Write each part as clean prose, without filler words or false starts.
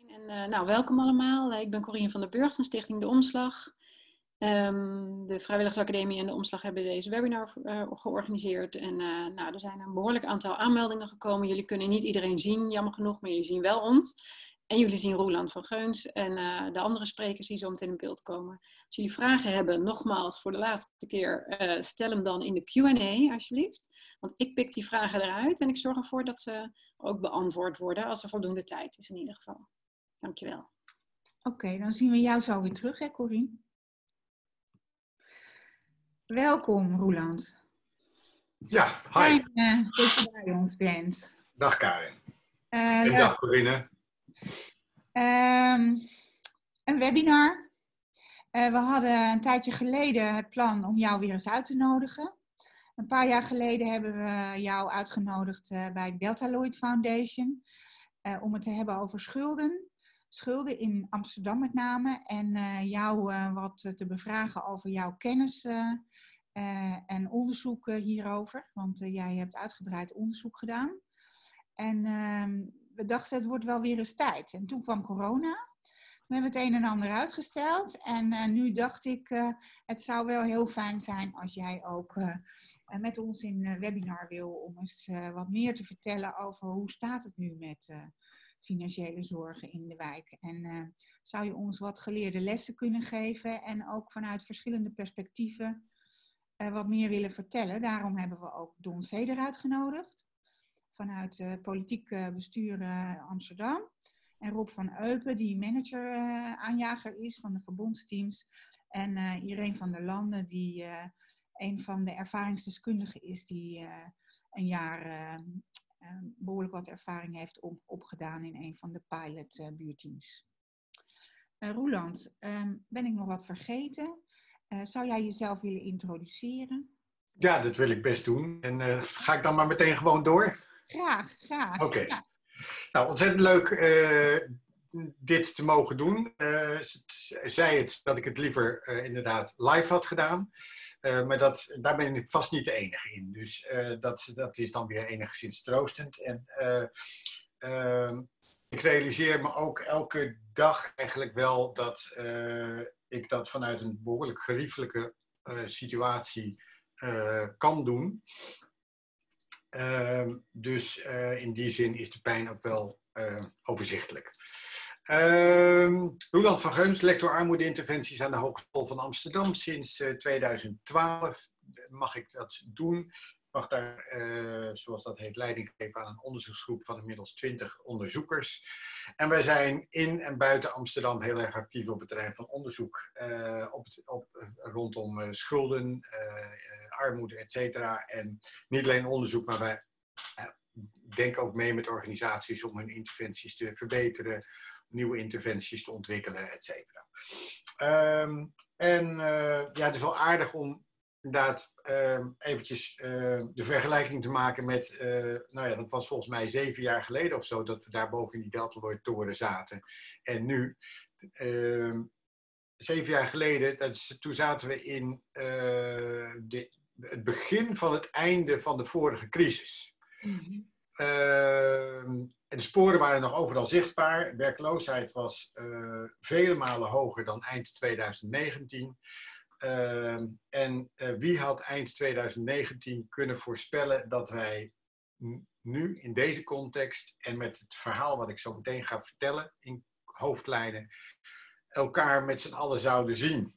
Nou, welkom allemaal. Ik ben Corine van der Burgt van Stichting De Omslag. De Vrijwilligersacademie en De Omslag hebben deze webinar georganiseerd. Nou, er zijn een behoorlijk aantal aanmeldingen gekomen. Jullie kunnen niet iedereen zien, jammer genoeg, maar jullie zien wel ons. En jullie zien Roeland van Geuns en de andere sprekers die zo meteen in beeld komen. Als jullie vragen hebben, nogmaals voor de laatste keer, stel hem dan in de Q&A alsjeblieft. Want ik pik die vragen eruit en ik zorg ervoor dat ze ook beantwoord worden als er voldoende tijd is in ieder geval. Dankjewel. Oké, dan zien we jou zo weer terug, hè Corine? Welkom, Roeland. Ja, hi. Fijn dat je bij ons bent. Dag Karin. En dag Corinne. Een webinar. We hadden een tijdje geleden het plan om jou weer eens uit te nodigen. Een paar jaar geleden hebben we jou uitgenodigd bij Delta Lloyd Foundation. Om het te hebben over schulden. Schulden in Amsterdam met name. En jou wat te bevragen over jouw kennis en onderzoek hierover. Want jij hebt uitgebreid onderzoek gedaan. En we dachten het wordt wel weer eens tijd. En toen kwam corona. We hebben het een en ander uitgesteld. En nu dacht ik, het zou wel heel fijn zijn als jij ook met ons in een webinar wil. Om eens wat meer te vertellen over hoe staat het nu met financiële zorgen in de wijk. En zou je ons wat geleerde lessen kunnen geven. En ook vanuit verschillende perspectieven wat meer willen vertellen. Daarom hebben we ook Don Zeder uitgenodigd. Vanuit politiek bestuur Amsterdam. En Rob van Eupen, die manager aanjager is van de verbondsteams. En Irene van der Landen, die een van de ervaringsdeskundigen is. Die een jaar behoorlijk wat ervaring heeft opgedaan in een van de pilot buurteams. Roeland, ben ik nog wat vergeten? Zou jij jezelf willen introduceren? Ja, dat wil ik best doen. En ga ik dan maar meteen gewoon door? Graag. Oké. Ja. Nou, ontzettend leuk dit te mogen doen. Zei het dat ik het liever inderdaad live had gedaan. Maar daar ben ik vast niet de enige in. Dus dat is dan weer enigszins troostend. En ik realiseer me ook elke dag eigenlijk wel dat ik dat vanuit een behoorlijk geriefelijke situatie kan doen. Dus in die zin is de pijn ook wel overzichtelijk. Roeland van Geuns, lector armoedeinterventies aan de Hogeschool van Amsterdam. Sinds 2012 mag ik dat doen. Ik mag daar, zoals dat heet, leiding geven aan een onderzoeksgroep van inmiddels 20 onderzoekers. En wij zijn in en buiten Amsterdam heel erg actief op het terrein van onderzoek. Rondom schulden, armoede, et cetera. En niet alleen onderzoek, maar wij denken ook mee met organisaties om hun interventies te verbeteren. Nieuwe interventies te ontwikkelen, et cetera. Ja, het is wel aardig om inderdaad eventjes de vergelijking te maken met, nou ja, dat was volgens mij 7 jaar geleden of zo, dat we daar boven in die Delta Lloyd toren zaten. En nu, 7 jaar geleden, toen zaten we in het begin van het einde van de vorige crisis. Mm-hmm. En de sporen waren nog overal zichtbaar. Werkloosheid was vele malen hoger dan eind 2019. Wie had eind 2019 kunnen voorspellen dat wij nu in deze context en met het verhaal wat ik zo meteen ga vertellen in hoofdlijnen, elkaar met z'n allen zouden zien.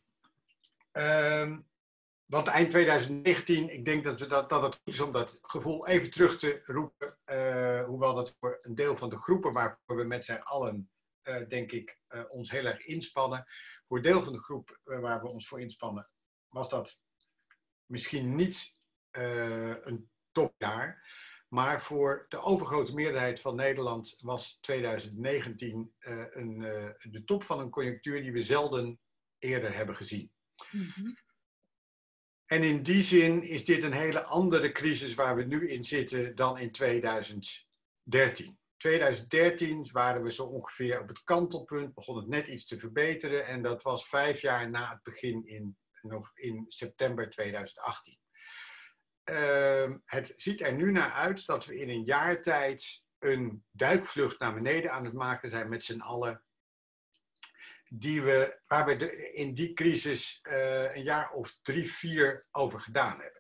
Want eind 2019, ik denk dat het goed is om dat gevoel even terug te roepen. Hoewel dat voor een deel van de groepen waarvoor we met z'n allen, denk ik, ons heel erg inspannen. Voor een deel van de groep waar we ons voor inspannen, was dat misschien niet een topjaar. Maar voor de overgrote meerderheid van Nederland was 2019 de top van een conjunctuur die we zelden eerder hebben gezien. Mm-hmm. En in die zin is dit een hele andere crisis waar we nu in zitten dan in 2013. 2013 waren we zo ongeveer op het kantelpunt, begon het net iets te verbeteren en dat was 5 jaar na het begin in september 2018. Het ziet er nu naar uit dat we in een jaar tijd een duikvlucht naar beneden aan het maken zijn met z'n allen. Waar we in die crisis een jaar of 3, 4 over gedaan hebben.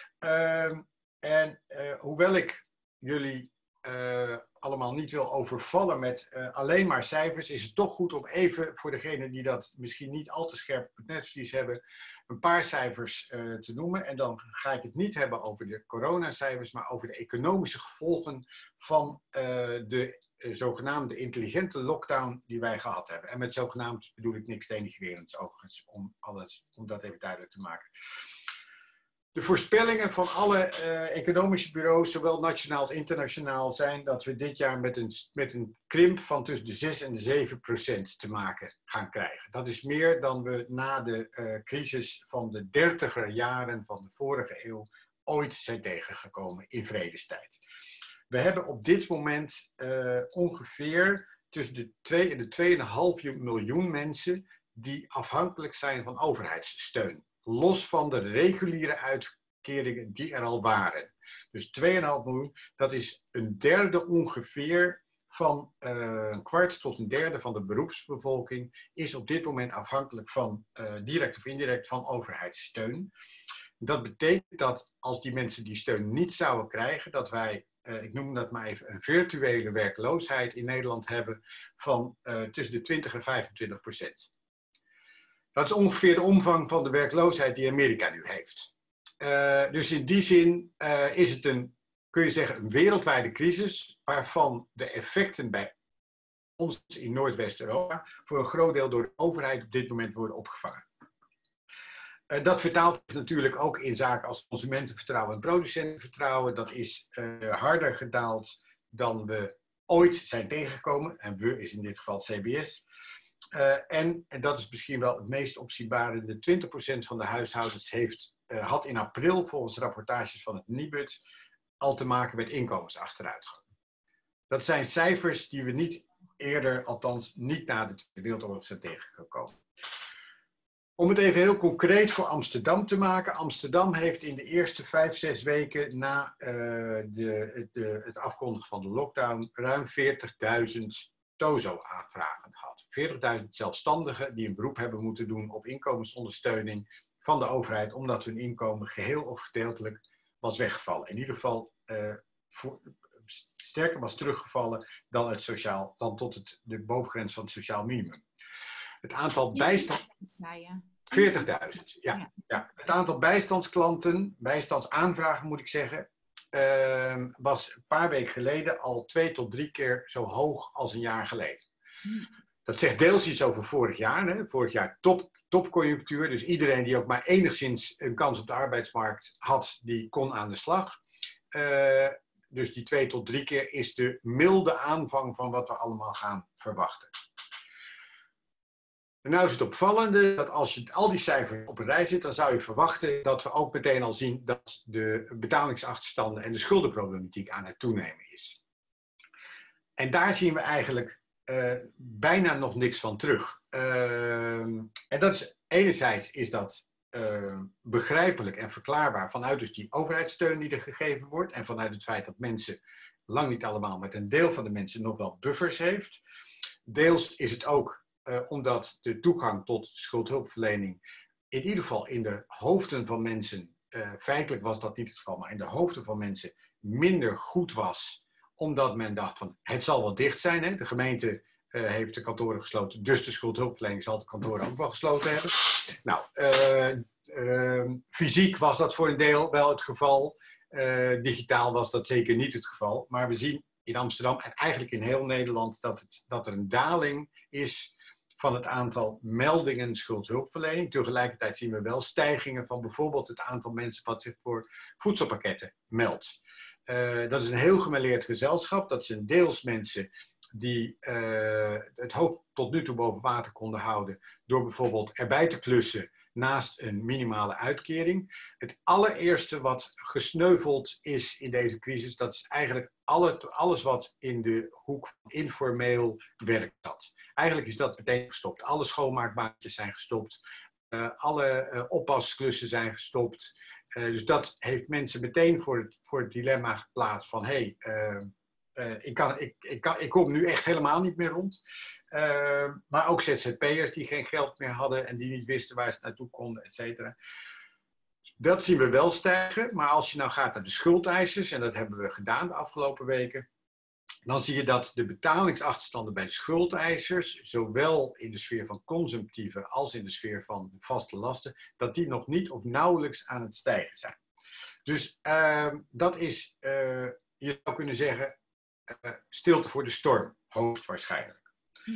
Hoewel ik jullie allemaal niet wil overvallen met alleen maar cijfers, is het toch goed om even, voor degenen die dat misschien niet al te scherp op het netvlies hebben, een paar cijfers te noemen. En dan ga ik het niet hebben over de coronacijfers, maar over de economische gevolgen van de zogenaamde intelligente lockdown die wij gehad hebben. En met zogenaamd bedoel ik niks denigrerends overigens, om dat even duidelijk te maken. De voorspellingen van alle economische bureaus, zowel nationaal als internationaal, zijn dat we dit jaar met een krimp van tussen de 6 en de 7% te maken gaan krijgen. Dat is meer dan we na de crisis van de 30er jaren van de vorige eeuw ooit zijn tegengekomen in vredestijd. We hebben op dit moment ongeveer tussen de 2 en de 2,5 miljoen mensen die afhankelijk zijn van overheidssteun. Los van de reguliere uitkeringen die er al waren. Dus 2,5 miljoen, dat is een derde ongeveer van een kwart tot een derde van de beroepsbevolking is op dit moment afhankelijk van, direct of indirect, van overheidssteun. Dat betekent dat als die mensen die steun niet zouden krijgen, dat wij, ik noem dat maar even, een virtuele werkloosheid in Nederland hebben van tussen de 20 en 25%. Dat is ongeveer de omvang van de werkloosheid die Amerika nu heeft. Dus in die zin is het kun je zeggen, een wereldwijde crisis, waarvan de effecten bij ons in Noordwest-Europa voor een groot deel door de overheid op dit moment worden opgevangen. Dat vertaalt natuurlijk ook in zaken als consumentenvertrouwen en producentenvertrouwen. Dat is harder gedaald dan we ooit zijn tegengekomen. En we is in dit geval het CBS. En dat is misschien wel het meest opzienbarende. 20% van de huishoudens had in april volgens rapportages van het Nibud al te maken met inkomensachteruitgang. Dat zijn cijfers die we niet eerder, althans niet na de Tweede Wereldoorlog, zijn tegengekomen. Om het even heel concreet voor Amsterdam te maken. Amsterdam heeft in de eerste 5, 6 weken na het afkondigen van de lockdown ruim 40.000 TOZO-aanvragen gehad. 40.000 zelfstandigen die een beroep hebben moeten doen op inkomensondersteuning van de overheid, omdat hun inkomen geheel of gedeeltelijk was weggevallen. In ieder geval sterker was teruggevallen dan tot de bovengrens van het sociaal minimum. Het aantal 40.000, ja. Het aantal bijstandsaanvragen moet ik zeggen, was een paar weken geleden al 2 tot 3 keer zo hoog als een jaar geleden. Dat zegt deels iets over vorig jaar. Hè? Vorig jaar topconjunctuur, dus iedereen die ook maar enigszins een kans op de arbeidsmarkt had, die kon aan de slag. Dus die 2 tot 3 keer is de milde aanvang van wat we allemaal gaan verwachten. En nou is het opvallende dat als je al die cijfers op een rij zit, dan zou je verwachten dat we ook meteen al zien dat de betalingsachterstanden en de schuldenproblematiek aan het toenemen is. En daar zien we eigenlijk bijna nog niks van terug. En dat is, enerzijds is dat begrijpelijk en verklaarbaar vanuit dus die overheidssteun die er gegeven wordt en vanuit het feit dat mensen, lang niet allemaal, maar een deel van de mensen nog wel buffers heeft. Deels is het ook omdat de toegang tot schuldhulpverlening in ieder geval in de hoofden van mensen, feitelijk was dat niet het geval, maar in de hoofden van mensen minder goed was, omdat men dacht van het zal wel dicht zijn. Hè? De gemeente heeft de kantoren gesloten, dus de schuldhulpverlening zal de kantoren ook wel gesloten hebben. Nou, fysiek was dat voor een deel wel het geval. Digitaal was dat zeker niet het geval. Maar we zien in Amsterdam en eigenlijk in heel Nederland dat er een daling is van het aantal meldingen schuldhulpverlening. Tegelijkertijd zien we wel stijgingen van bijvoorbeeld het aantal mensen wat zich voor voedselpakketten meldt. Dat is een heel gemêleerd gezelschap. Dat zijn deels mensen die het hoofd tot nu toe boven water konden houden door bijvoorbeeld erbij te klussen naast een minimale uitkering. Het allereerste wat gesneuveld is in deze crisis, dat is eigenlijk alles wat in de hoek van informeel werk zat. Eigenlijk is dat meteen gestopt. Alle schoonmaakbaantjes zijn gestopt. Alle oppasklussen zijn gestopt. Dus dat heeft mensen meteen voor het dilemma geplaatst van Ik kom nu echt helemaal niet meer rond. Maar ook ZZP'ers die geen geld meer hadden en die niet wisten waar ze naartoe konden, et cetera. Dat zien we wel stijgen. Maar als je nou gaat naar de schuldeisers, en dat hebben we gedaan de afgelopen weken, dan zie je dat de betalingsachterstanden bij de schuldeisers, zowel in de sfeer van consumptieve als in de sfeer van vaste lasten, dat die nog niet of nauwelijks aan het stijgen zijn. Dus dat is, je zou kunnen zeggen, stilte voor de storm, hoogstwaarschijnlijk.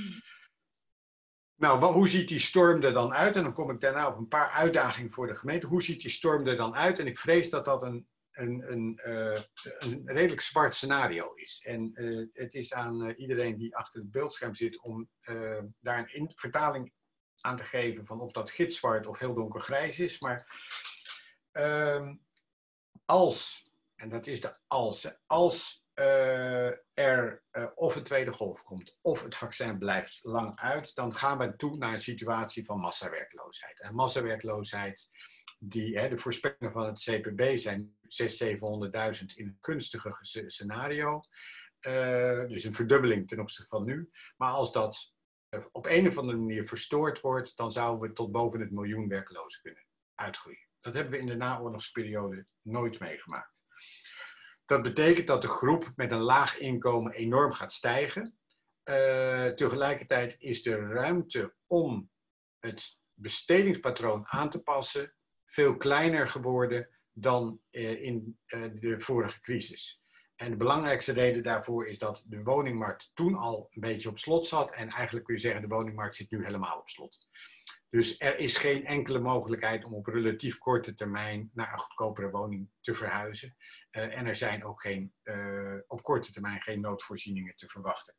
Nou, hoe ziet die storm er dan uit? En dan kom ik daarna op een paar uitdagingen voor de gemeente. Hoe ziet die storm er dan uit? En ik vrees dat dat een redelijk zwart scenario is. En het is aan iedereen die achter het beeldscherm zit om daar een vertaling aan te geven van of dat gitzwart of heel donkergrijs is. Maar en dat is de als er of een tweede golf komt of het vaccin blijft lang uit, dan gaan we toe naar een situatie van massawerkloosheid. En massawerkloosheid, de voorspellingen van het CPB zijn 600.000, 700.000 in een gunstige scenario. Dus een verdubbeling ten opzichte van nu. Maar als dat op een of andere manier verstoord wordt, dan zouden we tot boven het miljoen werklozen kunnen uitgroeien. Dat hebben we in de naoorlogsperiode nooit meegemaakt. Dat betekent dat de groep met een laag inkomen enorm gaat stijgen. Tegelijkertijd is de ruimte om het bestedingspatroon aan te passen veel kleiner geworden dan in de vorige crisis. En de belangrijkste reden daarvoor is dat de woningmarkt toen al een beetje op slot zat. En eigenlijk kun je zeggen, de woningmarkt zit nu helemaal op slot. Dus er is geen enkele mogelijkheid om op relatief korte termijn naar een goedkopere woning te verhuizen. En er zijn ook op korte termijn geen noodvoorzieningen te verwachten.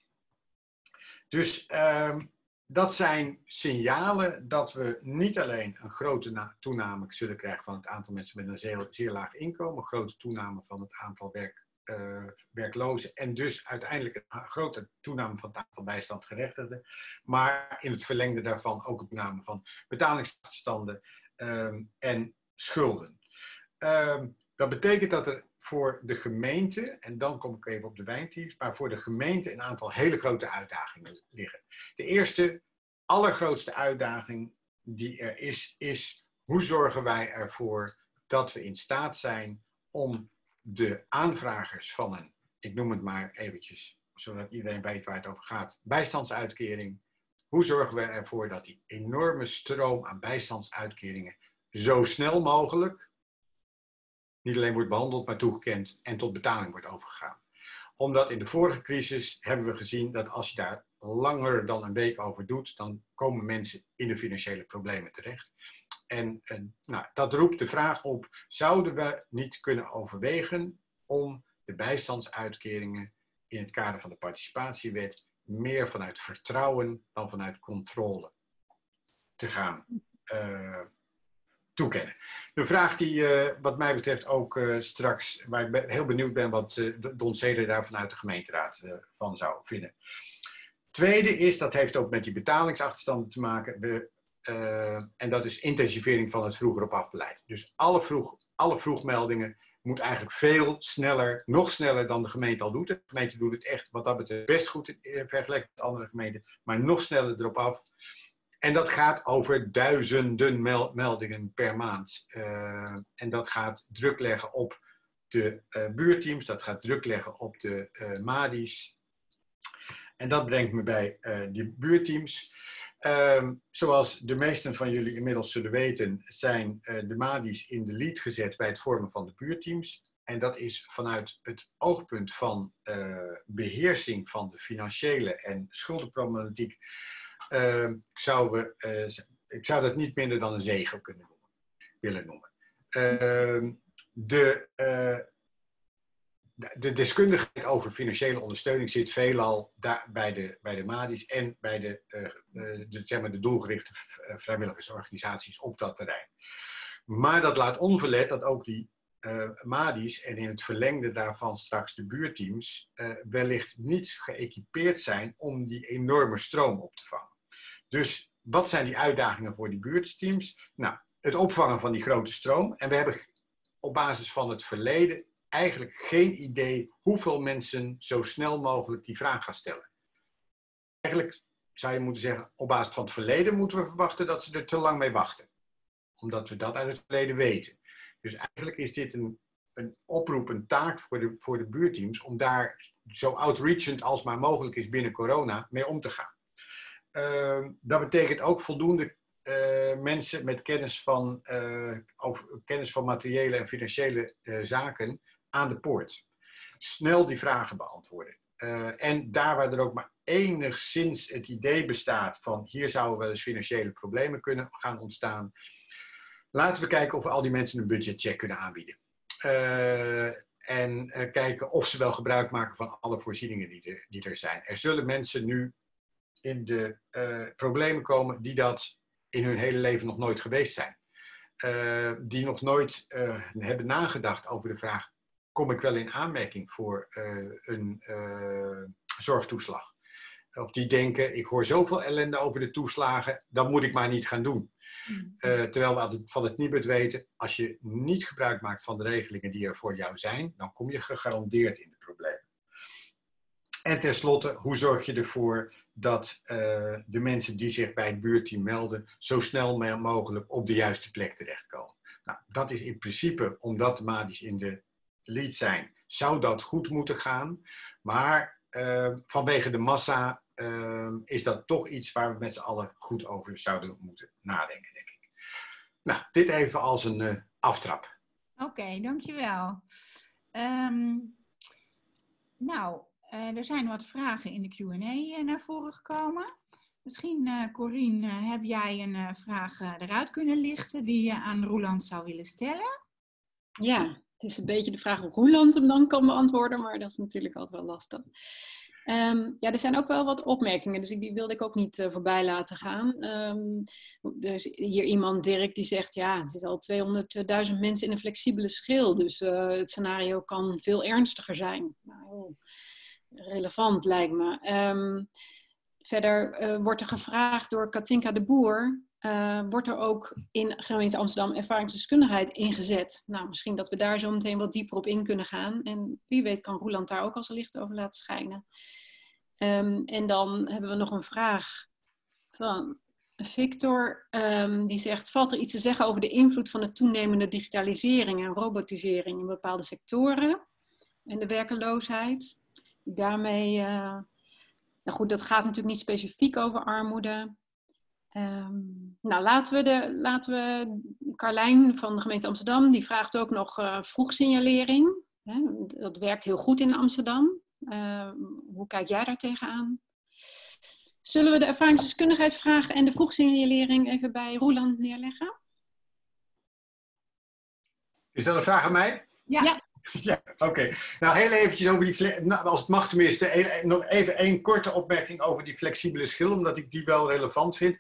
Dus dat zijn signalen dat we niet alleen een grote toename zullen krijgen van het aantal mensen met een zeer laag inkomen, een grote toename van het aantal werklozen en dus uiteindelijk een grote toename van het aantal bijstandsgerechtigden, maar in het verlengde daarvan ook een toename van betalingsachterstanden en schulden. Dat betekent dat er voor de gemeente, en dan kom ik even op de wijnteams, maar voor de gemeente een aantal hele grote uitdagingen liggen. De eerste, allergrootste uitdaging die er is hoe zorgen wij ervoor dat we in staat zijn om de aanvragers van een, ik noem het maar eventjes, zodat iedereen weet waar het over gaat, bijstandsuitkering. Hoe zorgen we ervoor dat die enorme stroom aan bijstandsuitkeringen zo snel mogelijk niet alleen wordt behandeld, maar toegekend en tot betaling wordt overgegaan. Omdat in de vorige crisis hebben we gezien dat als je daar langer dan een week over doet, dan komen mensen in de financiële problemen terecht. En dat roept de vraag op, zouden we niet kunnen overwegen om de bijstandsuitkeringen in het kader van de participatiewet meer vanuit vertrouwen dan vanuit controle te gaan toekennen. De vraag die wat mij betreft ook straks, waar ik heel benieuwd ben wat Don Zeder daar vanuit de gemeenteraad van zou vinden. Tweede is, dat heeft ook met die betalingsachterstanden te maken, en dat is intensivering van het vroeger op afbeleid. Dus alle vroegmeldingen moet eigenlijk veel sneller, nog sneller dan de gemeente al doet. De gemeente doet het echt wat dat betreft best goed in vergelijking met andere gemeenten, maar nog sneller erop af. En dat gaat over duizenden meldingen per maand. En dat gaat druk leggen op de buurteams, dat gaat druk leggen op de MADI's. En dat brengt me bij die buurteams. Zoals de meesten van jullie inmiddels zullen weten, zijn de MADI's in de lead gezet bij het vormen van de buurteams. En dat is vanuit het oogpunt van beheersing van de financiële en schuldenproblematiek. Ik zou dat niet minder dan een zegen willen noemen. De deskundigheid over financiële ondersteuning zit veelal bij de MADI's en bij de doelgerichte vrijwilligersorganisaties op dat terrein. Maar dat laat onverlet dat ook die MADI's en in het verlengde daarvan straks de buurteams wellicht niet geëquipeerd zijn om die enorme stroom op te vangen. Dus wat zijn die uitdagingen voor die buurteams? Nou, het opvangen van die grote stroom. En we hebben op basis van het verleden eigenlijk geen idee hoeveel mensen zo snel mogelijk die vraag gaan stellen. Eigenlijk zou je moeten zeggen, op basis van het verleden moeten we verwachten dat ze er te lang mee wachten. Omdat we dat uit het verleden weten. Dus eigenlijk is dit een oproep, een taak voor de buurteams om daar zo outreachend als maar mogelijk is binnen corona mee om te gaan. Dat betekent ook voldoende mensen met kennis van materiële en financiële zaken aan de poort. Snel die vragen beantwoorden. En daar waar er ook maar enigszins het idee bestaat van hier zouden wel eens financiële problemen kunnen gaan ontstaan. Laten we kijken of we al die mensen een budgetcheck kunnen aanbieden. En kijken of ze wel gebruik maken van alle voorzieningen die er zijn. Er zullen mensen nu in de problemen komen die dat in hun hele leven nog nooit geweest zijn. Die nog nooit hebben nagedacht over de vraag, kom ik wel in aanmerking voor een zorgtoeslag? Of die denken, ik hoor zoveel ellende over de toeslagen, dat moet ik maar niet gaan doen. Terwijl we van het Nibud weten, als je niet gebruik maakt van de regelingen die er voor jou zijn, dan kom je gegarandeerd in de problemen. En tenslotte, hoe zorg je ervoor dat de mensen die zich bij het buurteam melden, zo snel mogelijk op de juiste plek terechtkomen? Nou, dat is in principe, omdat de MADI's in de lead zijn, zou dat goed moeten gaan. Maar vanwege de massa is dat toch iets waar we met z'n allen goed over zouden moeten nadenken, denk ik. Nou, dit even als een aftrap. Oké, dankjewel. Er zijn wat vragen in de Q&A naar voren gekomen. Misschien, Corine, heb jij een vraag eruit kunnen lichten die je aan Roeland zou willen stellen? Ja, het is een beetje de vraag of Roeland hem dan kan beantwoorden, maar dat is natuurlijk altijd wel lastig. Er zijn ook wel wat opmerkingen, dus die wilde ik ook niet voorbij laten gaan. Dus hier iemand, Dirk, die zegt, ja, er zitten al 200.000 mensen in een flexibele schil, dus het scenario kan veel ernstiger zijn. Nou, relevant lijkt me. Verder wordt er gevraagd door Katinka de Boer, wordt er ook in gemeente Amsterdam ervaringsdeskundigheid ingezet. Nou, misschien dat we daar zo meteen wat dieper op in kunnen gaan. En wie weet kan Roeland daar ook als een licht over laten schijnen. En dan hebben we nog een vraag van Victor. Die zegt, valt er iets te zeggen over de invloed van de toenemende digitalisering en robotisering in bepaalde sectoren en de werkeloosheid? Daarmee, nou goed, dat gaat natuurlijk niet specifiek over armoede. Laten we Carlijn van de gemeente Amsterdam, die vraagt ook nog vroegsignalering. Dat werkt heel goed in Amsterdam. Hoe kijk jij daar tegenaan? Zullen we de ervaringsdeskundigheidsvraag en de vroegsignalering even bij Roeland neerleggen? Is dat een vraag aan mij? Ja. Ja, oké. Nou, heel eventjes over die, als het mag tenminste, nog even één korte opmerking over die flexibele schil, omdat ik die wel relevant vind.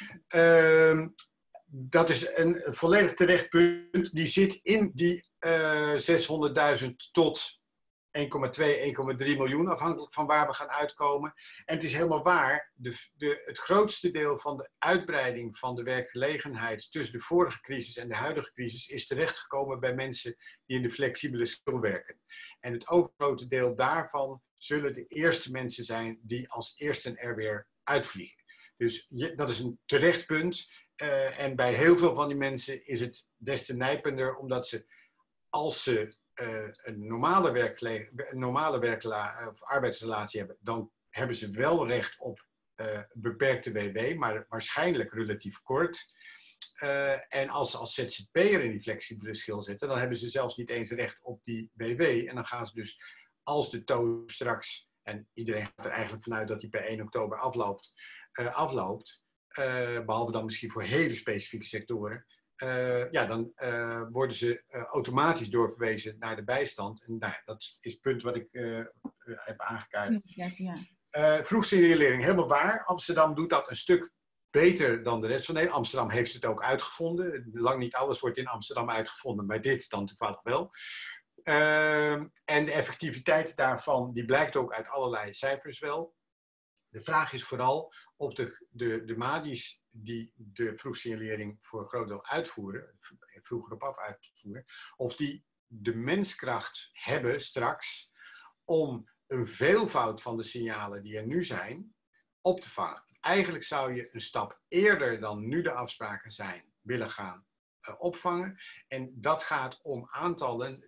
Dat is een volledig terecht punt. Die zit in die 600.000 tot 1,2, 1,3 miljoen, afhankelijk van waar we gaan uitkomen. En het is helemaal waar, het grootste deel van de uitbreiding van de werkgelegenheid tussen de vorige crisis en de huidige crisis is terechtgekomen bij mensen die in de flexibele schil werken. En het overgrote deel daarvan zullen de eerste mensen zijn die als eersten er weer uitvliegen. Dus dat is een terecht punt. En bij heel veel van die mensen is het des te nijpender, omdat ze, als ze een normale arbeidsrelatie hebben, dan hebben ze wel recht op beperkte WW, maar waarschijnlijk relatief kort. En als ze als ZZP'er in die flexibele schil zitten, dan hebben ze zelfs niet eens recht op die WW. En dan gaan ze dus, als de TOO straks, en iedereen gaat er eigenlijk vanuit dat die per 1 oktober afloopt, behalve dan misschien voor hele specifieke sectoren, dan worden ze automatisch doorverwezen naar de bijstand. En dat is het punt wat ik heb aangekaart. Ja. Vroegsignalering, helemaal waar. Amsterdam doet dat een stuk beter dan de rest van Nederland. Amsterdam heeft het ook uitgevonden. Lang niet alles wordt in Amsterdam uitgevonden, maar dit dan toevallig wel. En de effectiviteit daarvan, die blijkt ook uit allerlei cijfers wel. De vraag is vooral of de MADI's die de vroegsignalering voor een groot deel uitvoeren, vroeger op af uitvoeren, of die de menskracht hebben straks om een veelvoud van de signalen die er nu zijn op te vangen. Eigenlijk zou je een stap eerder dan nu de afspraken zijn willen gaan opvangen. En dat gaat om aantallen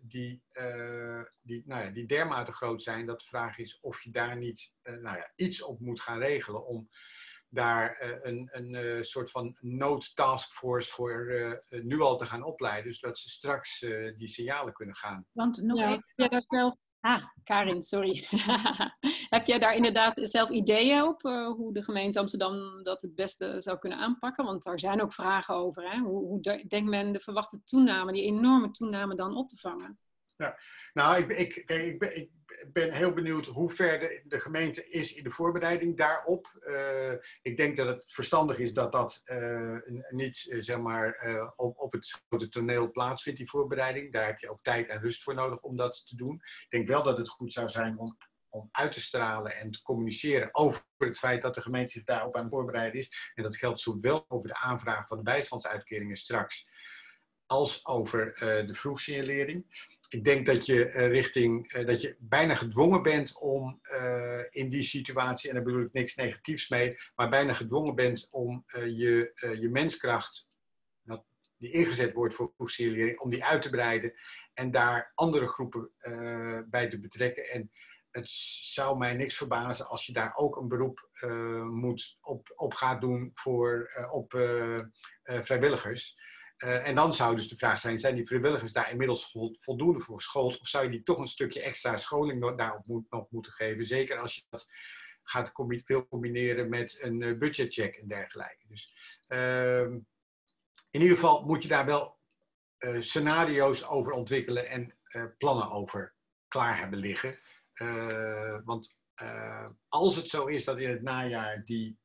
die dermate groot zijn dat de vraag is of je daar niet iets op moet gaan regelen om daar een soort van noodtaskforce voor nu al te gaan opleiden, zodat ze straks die signalen kunnen gaan. Want nog Ja, even... heb jij daar zelf... Karin, sorry. Heb jij daar inderdaad zelf ideeën op hoe de gemeente Amsterdam dat het beste zou kunnen aanpakken? Want daar zijn ook vragen over. Hè? Hoe denkt men de verwachte toename, die enorme toename dan op te vangen? Ja, nou, ik ben heel benieuwd hoe ver de gemeente is in de voorbereiding daarop. Ik denk dat het verstandig is dat dat niet op het grote toneel plaatsvindt, die voorbereiding. Daar heb je ook tijd en rust voor nodig om dat te doen. Ik denk wel dat het goed zou zijn om uit te stralen en te communiceren over het feit dat de gemeente zich daarop aan het voorbereiden is. En dat geldt zowel over de aanvraag van de bijstandsuitkeringen straks als over de vroegsignalering. Ik denk dat je dat je bijna gedwongen bent om in die situatie, en daar bedoel ik niks negatiefs mee, maar bijna gedwongen bent om je menskracht, die ingezet wordt voor vroegsignalering, om die uit te breiden en daar andere groepen bij te betrekken. En het zou mij niks verbazen als je daar ook een beroep op gaat doen op vrijwilligers. En dan zou dus de vraag zijn die vrijwilligers daar inmiddels voldoende voor geschoold? Of zou je die toch een stukje extra scholing daarop nog moeten geven? Zeker als je dat gaat veel combineren met een budgetcheck en dergelijke. Dus in ieder geval moet je daar wel scenario's over ontwikkelen en plannen over klaar hebben liggen. Want als het zo is dat in het najaar die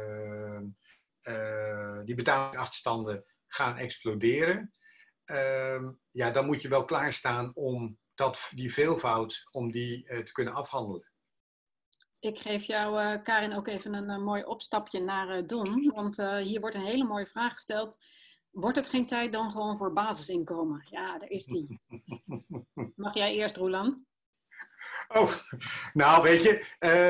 betalingsachterstanden gaan exploderen, dan moet je wel klaarstaan om die veelvoud te kunnen afhandelen. Ik geef jou, Karin, ook even een mooi opstapje naar Don. Want hier wordt een hele mooie vraag gesteld. Wordt het geen tijd dan gewoon voor basisinkomen? Ja, daar is die. Mag jij eerst, Roeland? Oh, nou weet je,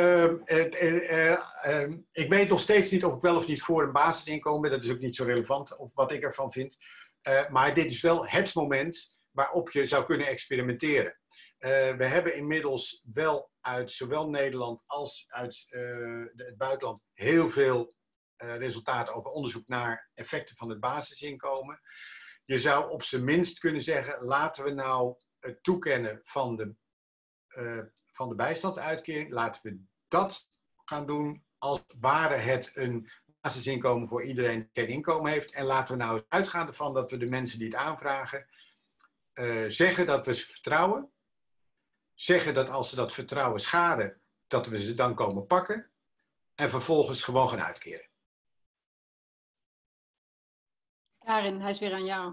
ik weet nog steeds niet of ik wel of niet voor een basisinkomen ben. Dat is ook niet zo relevant of wat ik ervan vind. Maar dit is wel het moment waarop je zou kunnen experimenteren. We hebben inmiddels wel uit zowel Nederland als uit het buitenland heel veel resultaten over onderzoek naar effecten van het basisinkomen. Je zou op zijn minst kunnen zeggen, laten we nou het toekennen van de bijstandsuitkering, laten we dat gaan doen als ware het een basisinkomen voor iedereen die geen inkomen heeft. En laten we nou uitgaan ervan dat we de mensen die het aanvragen zeggen dat we ze vertrouwen. Zeggen dat als ze dat vertrouwen schaden, dat we ze dan komen pakken. En vervolgens gewoon gaan uitkeren. Karin, hij is weer aan jou.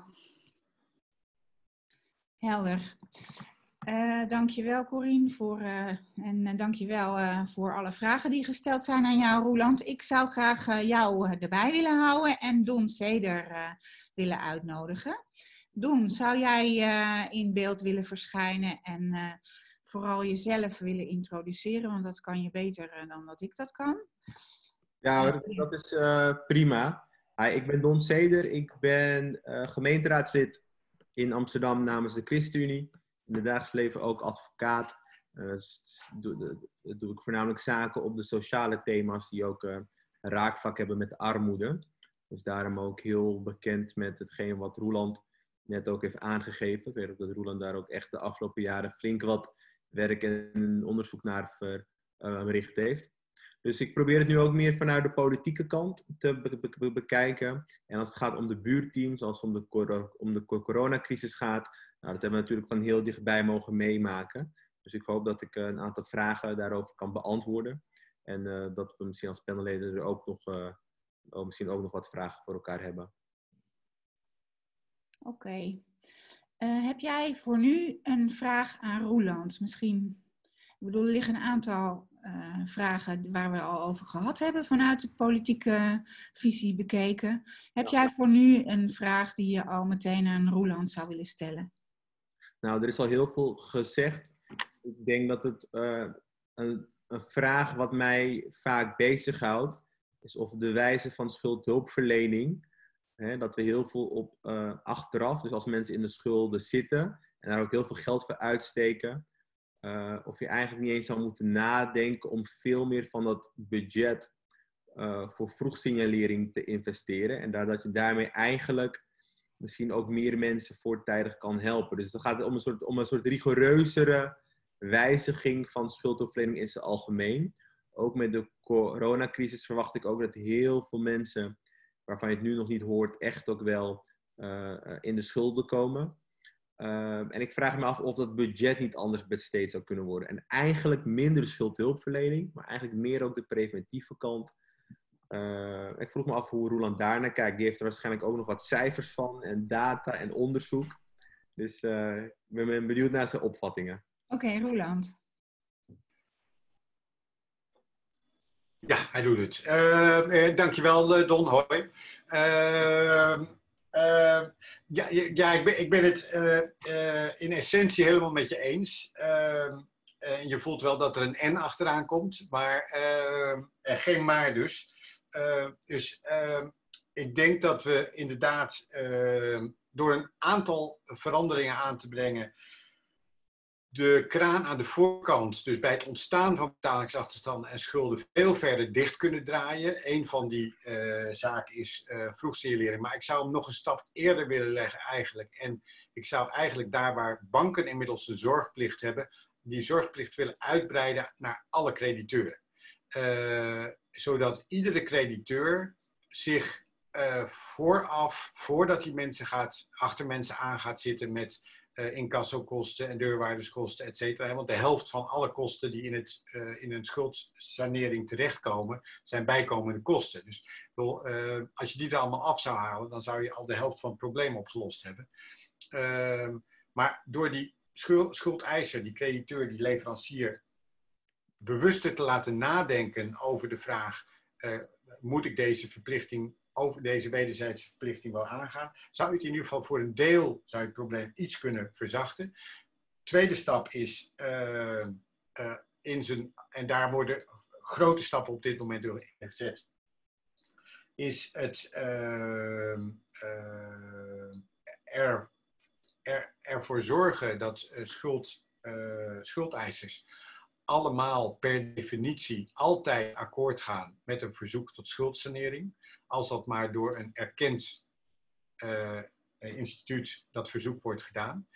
Helder. Dankjewel Corien en dankjewel voor alle vragen die gesteld zijn aan jou, Roeland. Ik zou graag jou erbij willen houden en Don Seder willen uitnodigen. Don, zou jij in beeld willen verschijnen en vooral jezelf willen introduceren, want dat kan je beter dan dat ik dat kan. Ja, dat is prima. Ik ben Don Seder, ik ben gemeenteraadslid in Amsterdam namens de ChristenUnie. In het dagelijks leven ook advocaat. Doe ik voornamelijk zaken op de sociale thema's die ook raakvlak hebben met armoede. Dus daarom ook heel bekend met hetgeen wat Roeland net ook heeft aangegeven. Ik weet ook dat Roeland daar ook echt de afgelopen jaren flink wat werk en onderzoek naar verricht heeft. Dus ik probeer het nu ook meer vanuit de politieke kant te bekijken. En als het gaat om de buurteams, als het om de coronacrisis gaat, nou, dat hebben we natuurlijk van heel dichtbij mogen meemaken. Dus ik hoop dat ik een aantal vragen daarover kan beantwoorden. En dat we misschien als panelleden er ook nog wat vragen voor elkaar hebben. Oké. Heb jij voor nu een vraag aan Roeland? Misschien, ik bedoel, er liggen een aantal vragen waar we al over gehad hebben vanuit de politieke visie bekeken. Heb jij voor nu een vraag die je al meteen aan Roeland zou willen stellen? Nou, er is al heel veel gezegd. Ik denk dat het een vraag wat mij vaak bezighoudt, is of de wijze van schuldhulpverlening, dat we heel veel op achteraf, dus als mensen in de schulden zitten en daar ook heel veel geld voor uitsteken, of je eigenlijk niet eens zou moeten nadenken om veel meer van dat budget voor vroegsignalering te investeren. En dat je daarmee eigenlijk misschien ook meer mensen voortijdig kan helpen. Dus het gaat om een soort rigoureuzere wijziging van schuldhulpverlening in zijn algemeen. Ook met de coronacrisis verwacht ik ook dat heel veel mensen, waarvan je het nu nog niet hoort, echt ook wel in de schulden komen. En ik vraag me af of dat budget niet anders besteed zou kunnen worden. En eigenlijk minder schuldhulpverlening, maar eigenlijk meer ook de preventieve kant. Ik vroeg me af hoe Roeland daarnaar kijkt. Die heeft er waarschijnlijk ook nog wat cijfers van en data en onderzoek. Dus ik ben benieuwd naar zijn opvattingen. Oké, Roeland. Ja, hij doet het. Dankjewel, Don. Hoi. Ik ben het in essentie helemaal met je eens. Je voelt wel dat er een N achteraan komt, maar geen maar dus. Ik denk dat we inderdaad door een aantal veranderingen aan te brengen de kraan aan de voorkant, dus bij het ontstaan van betalingsachterstanden en schulden, veel verder dicht kunnen draaien. Een van die zaken is vroegsignalering, maar ik zou hem nog een stap eerder willen leggen eigenlijk. En ik zou eigenlijk daar waar banken inmiddels de zorgplicht hebben, die zorgplicht willen uitbreiden naar alle crediteuren. Zodat iedere crediteur zich vooraf, voordat hij achter mensen aan gaat zitten met incassokosten en deurwaarderskosten, et cetera. Want de helft van alle kosten die in een schuldsanering terechtkomen, zijn bijkomende kosten. Dus als je die er allemaal af zou halen, dan zou je al de helft van het probleem opgelost hebben. Maar door die schuldeiser, die crediteur, die leverancier, bewuster te laten nadenken over de vraag, moet ik deze verplichting, over deze wederzijdse verplichting wel aangaan, zou het in ieder geval voor een deel het probleem iets kunnen verzachten. Tweede stap is, en daar worden grote stappen op dit moment door gezet, is het ervoor zorgen dat schuldeisers allemaal per definitie altijd akkoord gaan met een verzoek tot schuldsanering, als dat maar door een erkend instituut dat verzoek wordt gedaan.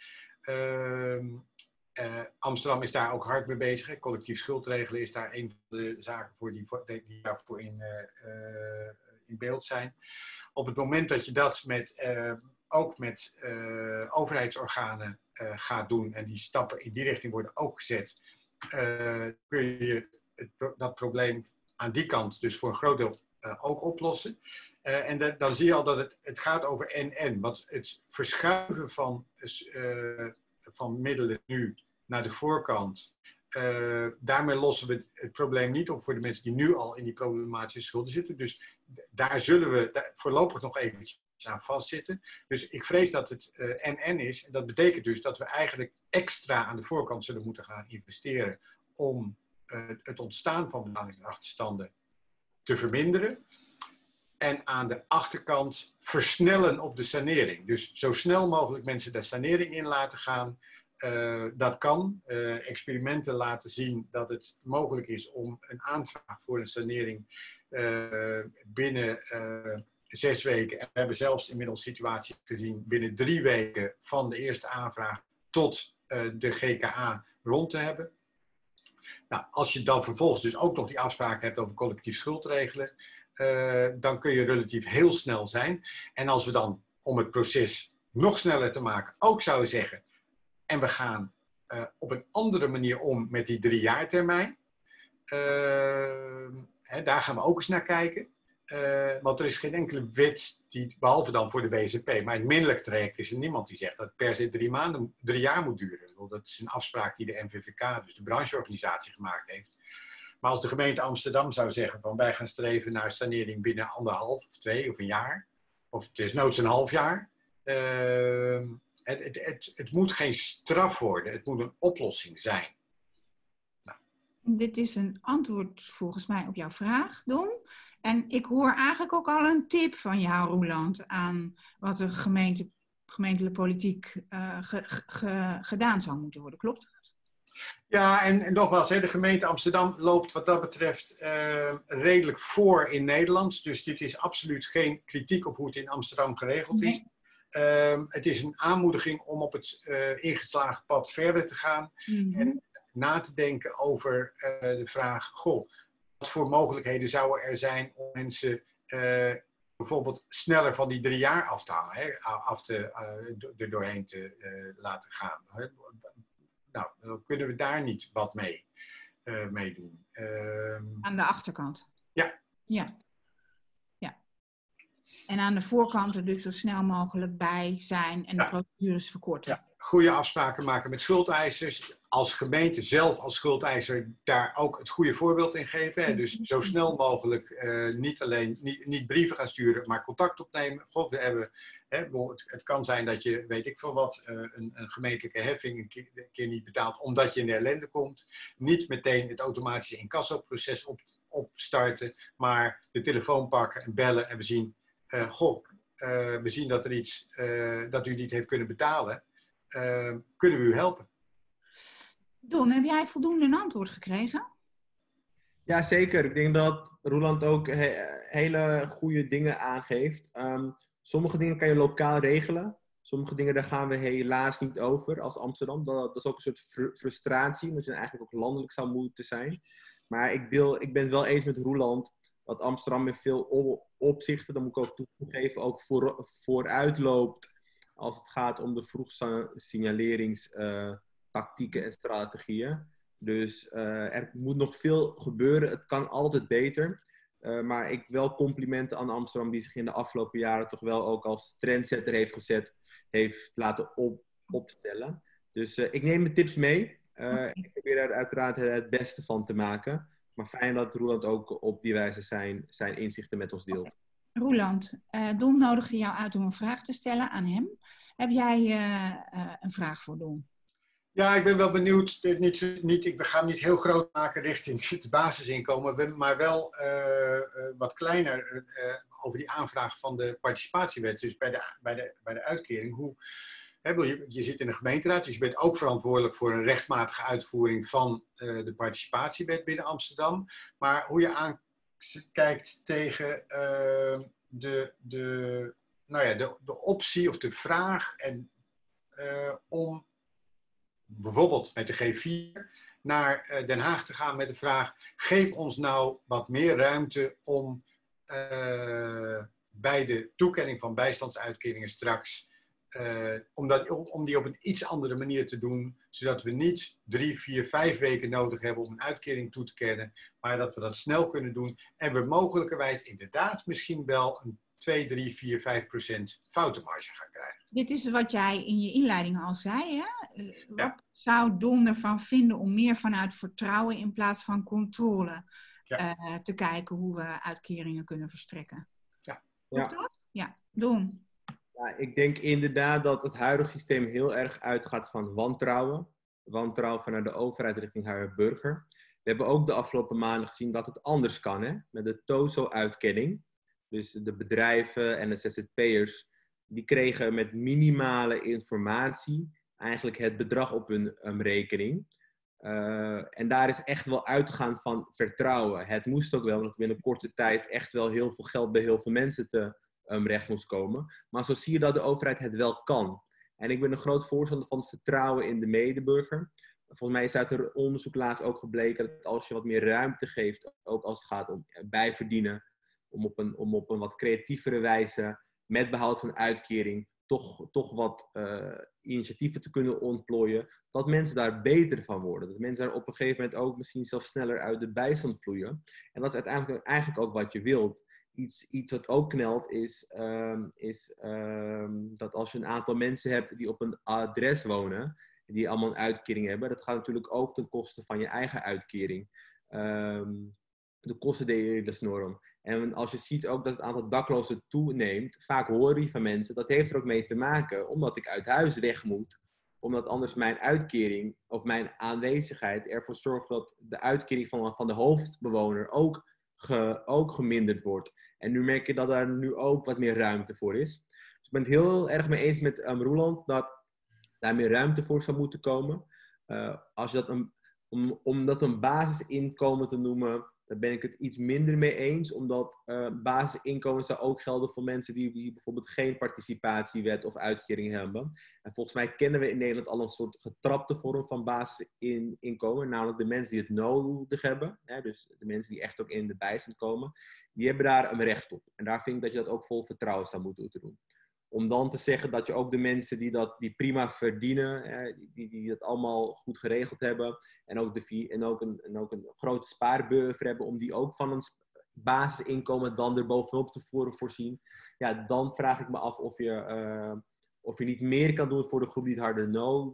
Amsterdam is daar ook hard mee bezig. Collectief schuldregelen is daar een van de zaken voor die daarvoor in beeld zijn. Op het moment dat je dat ook met overheidsorganen gaat doen, en die stappen in die richting worden ook gezet, kun je dat probleem aan die kant dus voor een groot deel ook oplossen. En dan zie je al dat het gaat over en. Want het verschuiven van middelen nu naar de voorkant, daarmee lossen we het probleem niet op voor de mensen die nu al in die problematische schulden zitten. Dus daar zullen we voorlopig nog eventjes aan vastzitten. Dus ik vrees dat het en is. En dat betekent dus dat we eigenlijk extra aan de voorkant zullen moeten gaan investeren om het ontstaan van betalingsachterstanden te verminderen. En aan de achterkant versnellen op de sanering. Dus zo snel mogelijk mensen de sanering in laten gaan. Dat kan. Experimenten laten zien dat het mogelijk is om een aanvraag voor een sanering binnen 6 weken. En we hebben zelfs inmiddels situaties gezien binnen 3 weken van de eerste aanvraag tot de GKA rond te hebben. Nou, als je dan vervolgens dus ook nog die afspraken hebt over collectief schuldregelen, dan kun je relatief heel snel zijn. En als we dan, om het proces nog sneller te maken, ook zouden zeggen, en we gaan op een andere manier om met die 3-jaartermijn. Daar gaan we ook eens naar kijken. Want er is geen enkele wet, behalve dan voor de BZP, maar in het minderlijk traject is er niemand die zegt dat het per se 3 jaar moet duren. Dat is een afspraak die de NVVK, dus de brancheorganisatie, gemaakt heeft. Maar als de gemeente Amsterdam zou zeggen van wij gaan streven naar sanering binnen 1,5 of 2 of een jaar, of het is noods een half jaar, het moet geen straf worden, het moet een oplossing zijn. Dit is een antwoord volgens mij op jouw vraag, Don. En ik hoor eigenlijk ook al een tip van jou, Roeland, aan wat de gemeentelijke politiek gedaan zou moeten worden. Klopt dat? Ja, en nogmaals, de gemeente Amsterdam loopt wat dat betreft redelijk voor in Nederland. Dus dit is absoluut geen kritiek op hoe het in Amsterdam geregeld is. Het is een aanmoediging om op het ingeslagen pad verder te gaan. En na te denken over de vraag, wat voor mogelijkheden zouden er zijn om mensen bijvoorbeeld sneller van die 3 jaar af te halen, er doorheen te laten gaan. Nou, dan kunnen we daar niet wat mee doen. Aan de achterkant? Ja. En aan de voorkant er dus zo snel mogelijk bij zijn en de procedures verkorten. Ja. Goede afspraken maken met schuldeisers. Als gemeente zelf als schuldeiser daar ook het goede voorbeeld in geven. Hè. Dus zo snel mogelijk niet brieven gaan sturen, maar contact opnemen. We hebben, het kan zijn dat je, weet ik veel wat, een gemeentelijke heffing een keer niet betaalt omdat je in de ellende komt. Niet meteen het automatische incassoproces opstarten, maar de telefoon pakken en bellen en we zien, we zien dat er iets, dat u niet heeft kunnen betalen. Kunnen we u helpen? Don, heb jij voldoende een antwoord gekregen? Ja, zeker. Ik denk dat Roeland ook hele goede dingen aangeeft. Sommige dingen kan je lokaal regelen. Sommige dingen daar gaan we helaas niet over als Amsterdam. Dat is ook een soort frustratie, omdat je eigenlijk ook landelijk zou moeten zijn. Maar ik ben het wel eens met Roeland dat Amsterdam in veel opzichten, dat moet ik ook toegeven, ook vooruit loopt als het gaat om de vroegsignaleringstactieken en strategieën. Dus er moet nog veel gebeuren. Het kan altijd beter. Maar ik wel complimenten aan Amsterdam die zich in de afgelopen jaren toch wel ook als trendsetter heeft laten opstellen. Dus ik neem de tips mee. Ik probeer er uiteraard het beste van te maken. Maar fijn dat Roeland ook op die wijze zijn inzichten met ons deelt. Roeland, Don nodigde jou uit om een vraag te stellen aan hem. Heb jij een vraag voor Don? Ja, ik ben wel benieuwd. We gaan niet heel groot maken richting het basisinkomen, maar wel wat kleiner over die aanvraag van de participatiewet. Dus bij de uitkering. Je zit in de gemeenteraad, dus je bent ook verantwoordelijk voor een rechtmatige uitvoering van de participatiewet binnen Amsterdam. Maar hoe je aankijkt tegen de optie of de vraag om bijvoorbeeld met de G4 naar Den Haag te gaan met de vraag: geef ons nou wat meer ruimte om bij de toekenning van bijstandsuitkeringen straks, om die op een iets andere manier te doen, zodat we niet 3, 4, 5 weken nodig hebben om een uitkering toe te kennen, maar dat we dat snel kunnen doen en we mogelijkerwijs inderdaad misschien wel een 2, 3, 4, 5% foutenmarge gaan krijgen. Dit is wat jij in je inleiding al zei, hè? Wat zou Don ervan vinden om meer vanuit vertrouwen in plaats van controle te kijken hoe we uitkeringen kunnen verstrekken? Klopt dat? Ja, Don. Ja, ik denk inderdaad dat het huidige systeem heel erg uitgaat van wantrouwen. Wantrouwen vanuit de overheid richting haar burger. We hebben ook de afgelopen maanden gezien dat het anders kan, hè? Met de TOZO-uitkering. Dus de bedrijven en de ZZP'ers, die kregen met minimale informatie eigenlijk het bedrag op hun rekening. En daar is echt wel uitgegaan van vertrouwen. Het moest ook wel, omdat binnen korte tijd echt wel heel veel geld bij heel veel mensen terecht moest komen. Maar zo zie je dat de overheid het wel kan. En ik ben een groot voorstander van het vertrouwen in de medeburger. Volgens mij is uit het onderzoek laatst ook gebleken dat als je wat meer ruimte geeft, ook als het gaat om bijverdienen, om op een wat creatievere wijze, met behoud van uitkering, toch wat initiatieven te kunnen ontplooien, dat mensen daar beter van worden. Dat mensen daar op een gegeven moment ook misschien zelfs sneller uit de bijstand vloeien. En dat is eigenlijk ook wat je wilt. Iets wat ook knelt is dat als je een aantal mensen hebt die op een adres wonen, die allemaal een uitkering hebben, dat gaat natuurlijk ook ten koste van je eigen uitkering. de kostendelersnorm. En als je ziet ook dat het aantal daklozen toeneemt, vaak hoor je van mensen, dat heeft er ook mee te maken, omdat ik uit huis weg moet. Omdat anders mijn uitkering of mijn aanwezigheid ervoor zorgt dat de uitkering van de hoofdbewoner ook geminderd wordt. En nu merk je dat daar nu ook wat meer ruimte voor is. Dus ik ben het heel erg mee eens met Roeland dat daar meer ruimte voor zou moeten komen. Als je dat om dat een basisinkomen te noemen, daar ben ik het iets minder mee eens. Omdat basisinkomen zou ook gelden voor mensen die bijvoorbeeld geen participatiewet of uitkering hebben. En volgens mij kennen we in Nederland al een soort getrapte vorm van basisinkomen. Namelijk de mensen die het nodig hebben. Hè, dus de mensen die echt ook in de bijstand komen. Die hebben daar een recht op. En daar vind ik dat je dat ook vol vertrouwen zou moeten doen. Om dan te zeggen dat je ook de mensen die prima verdienen, die dat allemaal goed geregeld hebben, en ook een grote spaarbuffer hebben, om die ook van een basisinkomen dan er bovenop te voorzien. Ja, dan vraag ik me af of je niet meer kan doen voor de groep die het harder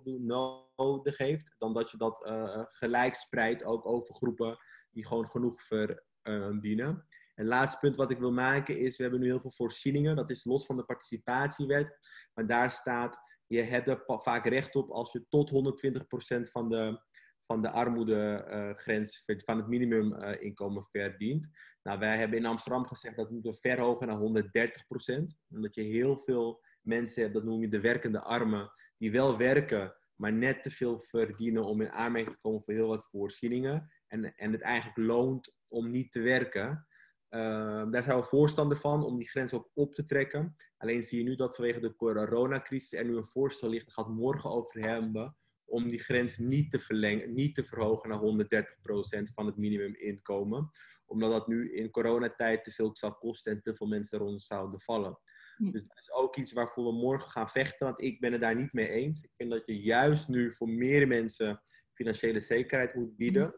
nodig heeft, dan dat je dat gelijk spreidt ook over groepen die gewoon genoeg verdienen. En het laatste punt wat ik wil maken is, we hebben nu heel veel voorzieningen. Dat is los van de participatiewet. Maar daar staat, je hebt er vaak recht op als je tot 120% van de armoedegrens van het minimuminkomen verdient. Nou, wij hebben in Amsterdam gezegd dat we moeten verhogen naar 130%. Omdat je heel veel mensen hebt, dat noem je de werkende armen, die wel werken, maar net te veel verdienen om in aanmerking te komen voor heel wat voorzieningen. En het eigenlijk loont om niet te werken. Daar zijn we voorstander van om die grens ook op te trekken. Alleen zie je nu dat vanwege de coronacrisis er nu een voorstel ligt, daar gaat morgen over hebben, om die grens niet te verhogen naar 130% van het minimuminkomen. Omdat dat nu in coronatijd te veel zou kosten en te veel mensen eronder zouden vallen. Dus dat is ook iets waarvoor we morgen gaan vechten, want ik ben het daar niet mee eens. Ik vind dat je juist nu voor meer mensen financiële zekerheid moet bieden.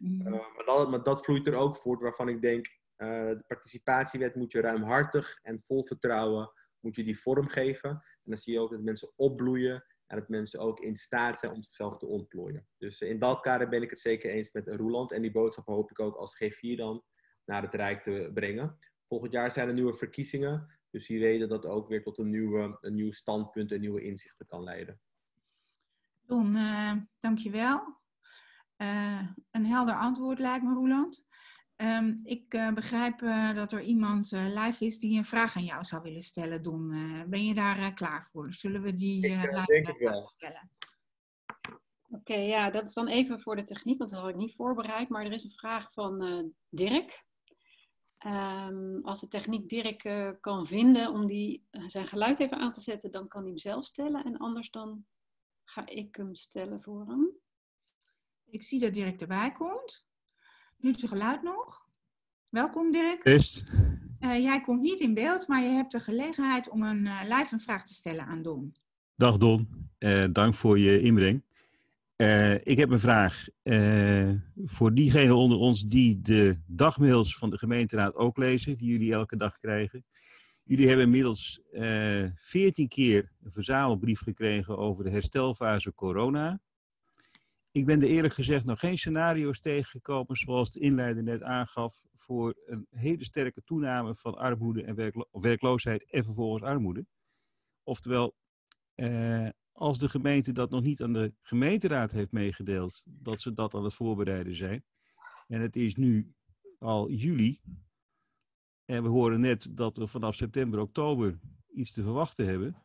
Maar dat vloeit er ook voort waarvan ik denk, de participatiewet moet je ruimhartig en vol vertrouwen moet je die vormgeven. En dan zie je ook dat mensen opbloeien en dat mensen ook in staat zijn om zichzelf te ontplooien. Dus in dat kader ben ik het zeker eens met Roeland. En die boodschap hoop ik ook als G4 dan naar het Rijk te brengen. Volgend jaar zijn er nieuwe verkiezingen. Dus wie weet dat dat ook weer tot een nieuw standpunt en nieuwe inzichten kan leiden. Don, dankjewel. Een helder antwoord lijkt me, Roeland. Ik begrijp dat er iemand live is die een vraag aan jou zou willen stellen, Don. Ben je daar klaar voor? Zullen we die live stellen? Oké, ja, dat is dan even voor de techniek, want dat had ik niet voorbereid. Maar er is een vraag van Dirk. Als de techniek Dirk kan vinden om zijn geluid even aan te zetten, dan kan hij hem zelf stellen. En anders dan ga ik hem stellen voor hem. Ik zie dat Dirk erbij komt. Nu zijn geluid nog. Welkom Dirk. Best. Jij komt niet in beeld, maar je hebt de gelegenheid om live een vraag te stellen aan Don. Dag Don, dank voor je inbreng. Ik heb een vraag voor diegenen onder ons die de dagmails van de gemeenteraad ook lezen, die jullie elke dag krijgen. Jullie hebben inmiddels 14 keer een verzamelbrief gekregen over de herstelfase corona. Ik ben er eerlijk gezegd nog geen scenario's tegengekomen, zoals de inleider net aangaf, voor een hele sterke toename van armoede en werkloosheid en vervolgens armoede. Oftewel, als de gemeente dat nog niet aan de gemeenteraad heeft meegedeeld, dat ze dat aan het voorbereiden zijn. En het is nu al juli. En we horen net dat we vanaf september, oktober iets te verwachten hebben.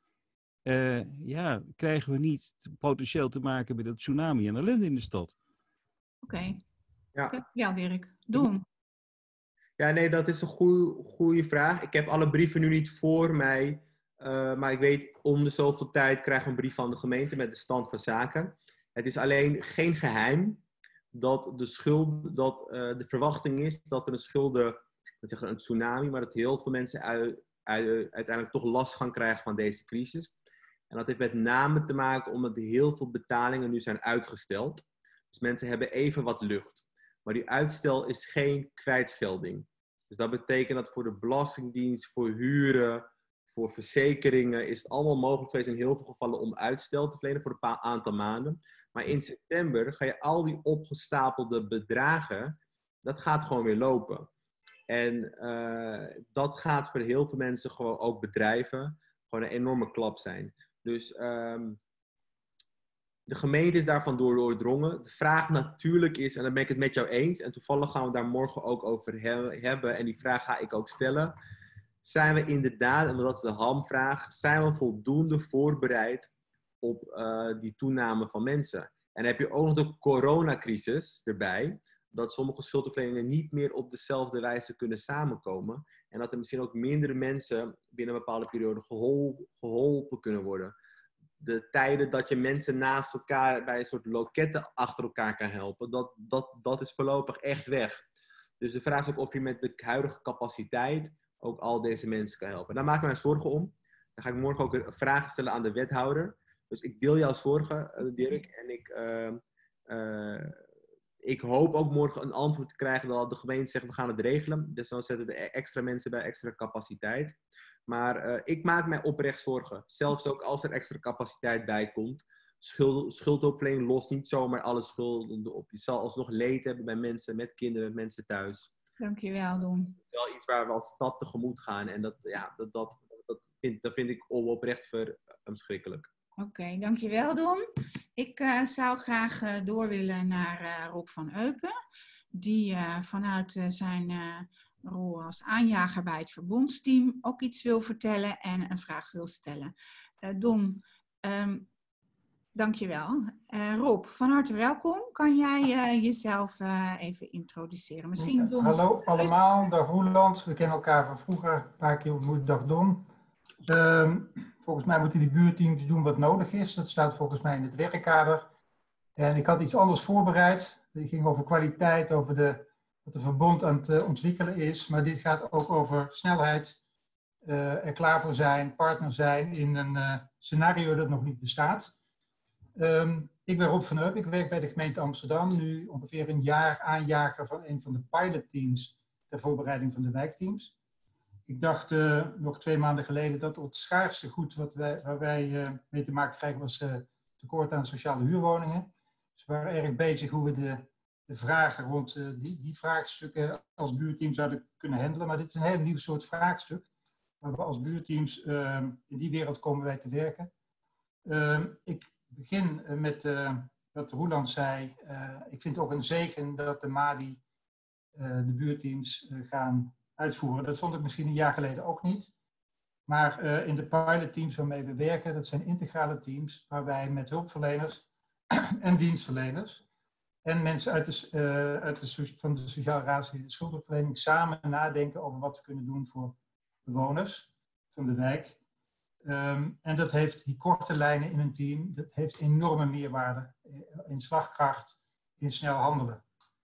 Krijgen we niet potentieel te maken met een tsunami en ellende in de stad? Oké. Ja. Ja, Dirk. Don. Ja, nee, dat is een goede vraag. Ik heb alle brieven nu niet voor mij. Maar ik weet, om de zoveel tijd krijgen we een brief van de gemeente met de stand van zaken. Het is alleen geen geheim dat de verwachting is dat er een tsunami, maar dat heel veel mensen uiteindelijk toch last gaan krijgen van deze crisis. En dat heeft met name te maken omdat heel veel betalingen nu zijn uitgesteld. Dus mensen hebben even wat lucht. Maar die uitstel is geen kwijtschelding. Dus dat betekent dat voor de Belastingdienst, voor huren, voor verzekeringen is het allemaal mogelijk geweest in heel veel gevallen om uitstel te verlenen voor een aantal maanden. Maar in september ga je al die opgestapelde bedragen dat gaat gewoon weer lopen. En dat gaat voor heel veel mensen, gewoon ook bedrijven, gewoon een enorme klap zijn. Dus de gemeente is daarvan doordrongen. De vraag natuurlijk is, en dan ben ik het met jou eens, en toevallig gaan we daar morgen ook over hebben, en die vraag ga ik ook stellen. Zijn we inderdaad, en dat is de hamvraag, zijn we voldoende voorbereid op die toename van mensen? En dan heb je ook nog de coronacrisis erbij, dat sommige schuldverleningen niet meer op dezelfde wijze kunnen samenkomen. En dat er misschien ook mindere mensen binnen een bepaalde periode geholpen kunnen worden. De tijden dat je mensen naast elkaar bij een soort loketten achter elkaar kan helpen, dat is voorlopig echt weg. Dus de vraag is ook of je met de huidige capaciteit ook al deze mensen kan helpen. Daar maak ik mij zorgen om. Dan ga ik morgen ook vragen stellen aan de wethouder. Dus ik deel jouw zorgen, Dirk. En ik hoop ook morgen een antwoord te krijgen dat de gemeente zegt, we gaan het regelen. Dus dan zetten de extra mensen bij extra capaciteit. Maar ik maak mij oprecht zorgen. Zelfs ook als er extra capaciteit bij komt. Schuldhulpverlening lost niet zomaar alle schulden op. Je zal alsnog leed hebben bij mensen met kinderen, mensen thuis. Dankjewel, Don. Wel iets waar we als stad tegemoet gaan. En dat vind ik oprecht verschrikkelijk. Oké, dankjewel, Don. Ik zou graag door willen naar Rob van Eupen. Die vanuit zijn rol als aanjager bij het verbondsteam ook iets wil vertellen en een vraag wil stellen. Don, dankjewel. Rob, van harte welkom. Kan jij jezelf even introduceren? Misschien Don. Hallo allemaal, dag Roeland. We kennen elkaar van vroeger, een paar keer ontmoet, dag Don. Volgens mij moeten die buurteams doen wat nodig is. Dat staat volgens mij in het werkkader. En ik had iets anders voorbereid. Het ging over kwaliteit, over wat de verbond aan het ontwikkelen is. Maar dit gaat ook over snelheid, er klaar voor zijn, partner zijn in een scenario dat nog niet bestaat. Ik ben Rob van Eupen, ik werk bij de gemeente Amsterdam. Nu ongeveer een jaar aanjager van een van de pilotteams ter voorbereiding van de wijkteams. Ik dacht nog 2 maanden geleden dat het schaarste goed waar wij mee te maken krijgen was tekort aan sociale huurwoningen. Dus we waren erg bezig hoe we de vragen rond die vraagstukken als buurteam zouden kunnen handelen. Maar dit is een heel nieuw soort vraagstuk. Waar we als buurteams in die wereld komen wij te werken. Ik begin met wat Roeland zei. Ik vind het ook een zegen dat de MADI de buurteams gaan uitvoeren. Dat vond ik misschien een jaar geleden ook niet. Maar in de pilotteams waarmee we werken, dat zijn integrale teams waar wij met hulpverleners en dienstverleners en mensen van de sociale raadsleden de schuldhulpverlening samen nadenken over wat we kunnen doen voor bewoners van de wijk. En dat heeft die korte lijnen in een team, dat heeft enorme meerwaarde in slagkracht, in snel handelen.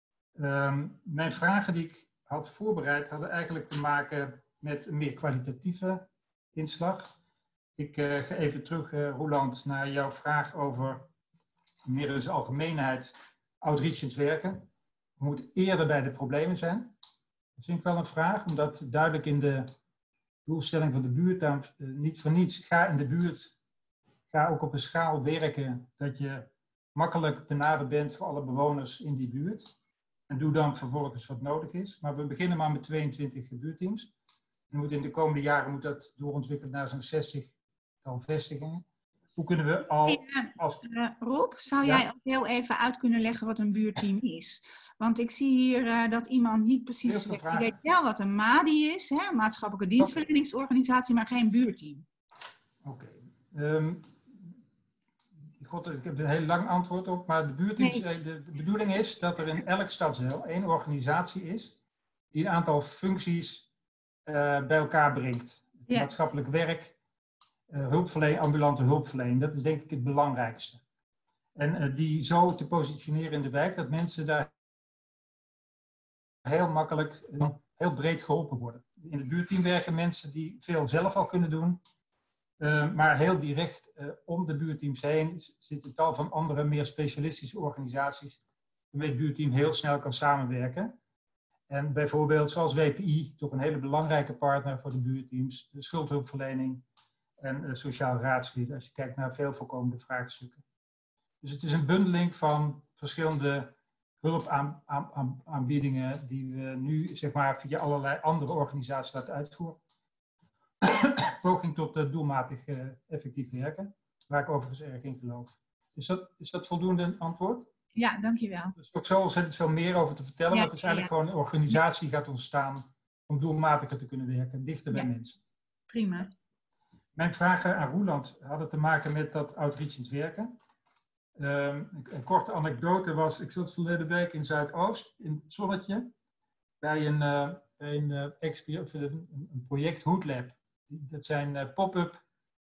Mijn vragen die ik had voorbereid hadden eigenlijk te maken met een meer kwalitatieve inslag. Ik ga even terug, Roeland, naar jouw vraag over meer in zijn algemeenheid outreachend werken. We moeten eerder bij de problemen zijn. Dat vind ik wel een vraag, omdat duidelijk in de doelstelling van de buurt, niet voor niets, ga in de buurt, ga ook op een schaal werken dat je makkelijk benaderd bent voor alle bewoners in die buurt. En doe dan vervolgens wat nodig is. Maar we beginnen maar met 22 buurteams. In de komende jaren moet dat doorontwikkelen naar zo'n 60-tal vestigingen. Hoe kunnen we al... Rob, zou jij ook heel even uit kunnen leggen wat een buurteam is? Want ik zie hier dat iemand niet precies weet. Je weet wel wat een MADI is, hè? Een maatschappelijke dienstverleningsorganisatie, maar geen buurteam. Oké. Ik heb er een heel lang antwoord op, maar de buurteams, de bedoeling is dat er in elk stadsdeel 1 organisatie is die een aantal functies bij elkaar brengt. Ja. Maatschappelijk werk, hulpverlening, ambulante hulpverlening, dat is denk ik het belangrijkste. En die zo te positioneren in de wijk dat mensen daar heel makkelijk, heel breed geholpen worden. In het buurteam werken mensen die veel zelf al kunnen doen. Maar heel direct om de buurteams heen zitten tal van andere, meer specialistische organisaties waarmee het buurteam heel snel kan samenwerken. En bijvoorbeeld zoals WPI, toch een hele belangrijke partner voor de buurteams, de schuldhulpverlening en sociaal raadslid, als je kijkt naar veel voorkomende vraagstukken. Dus het is een bundeling van verschillende hulpaanbiedingen die we nu zeg maar, via allerlei andere organisaties laten uitvoeren. Poging tot doelmatig effectief werken, waar ik overigens erg in geloof. Is dat voldoende antwoord? Ja, dankjewel. Er is ook zo ontzettend veel meer over te vertellen, maar het is eigenlijk gewoon een organisatie die gaat ontstaan om doelmatiger te kunnen werken, dichter bij mensen. Prima. Mijn vragen aan Roeland hadden te maken met dat outreachend werken. Een korte anekdote was, ik zat verleden week in Zuidoost, in het zonnetje, bij een project Hood Lab. Dat zijn pop-up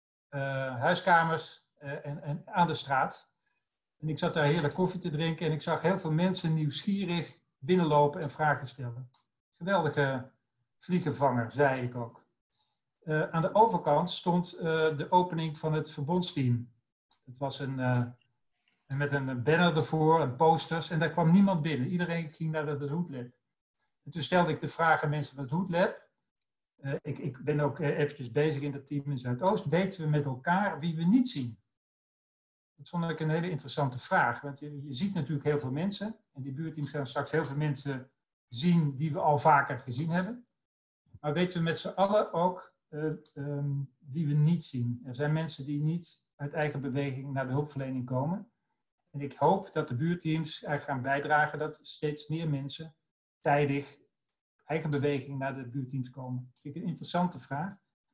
huiskamers en aan de straat. En ik zat daar heerlijk koffie te drinken en ik zag heel veel mensen nieuwsgierig binnenlopen en vragen stellen. Geweldige vliegenvanger, zei ik ook. Aan de overkant stond de opening van het verbondsteam. Het was met een banner ervoor en posters en daar kwam niemand binnen. Iedereen ging naar het Hood Lab. En toen stelde ik de vraag aan mensen van het Hood Lab. Ik ben ook eventjes bezig in dat team in Zuidoost. Weten we met elkaar wie we niet zien? Dat vond ik een hele interessante vraag. Want je ziet natuurlijk heel veel mensen. En die buurteams gaan straks heel veel mensen zien die we al vaker gezien hebben. Maar weten we met z'n allen ook wie we niet zien? Er zijn mensen die niet uit eigen beweging naar de hulpverlening komen. En ik hoop dat de buurteams er gaan bijdragen dat steeds meer mensen tijdig eigen beweging naar de buurteams komen. Dat vind ik een interessante vraag.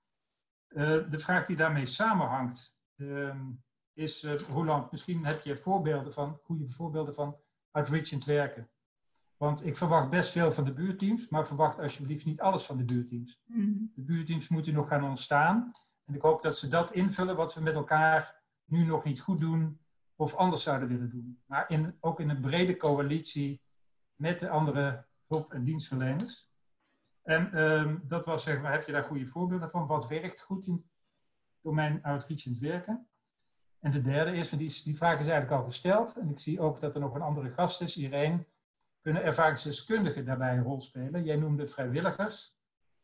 De vraag die daarmee samenhangt is, Roeland, misschien heb je goede voorbeelden van outreachend werken. Want ik verwacht best veel van de buurteams, maar verwacht alsjeblieft niet alles van de buurteams. De buurteams moeten nog gaan ontstaan. En ik hoop dat ze dat invullen wat we met elkaar nu nog niet goed doen of anders zouden willen doen. Maar ook in een brede coalitie met de andere hulp- en dienstverleners. En dat was, zeg maar, heb je daar goede voorbeelden van? Wat werkt goed in domein outreachend werken? En de derde is, want die vraag is eigenlijk al gesteld. En ik zie ook dat er nog een andere gast is, Irene. Kunnen ervaringsdeskundigen daarbij een rol spelen? Jij noemde vrijwilligers.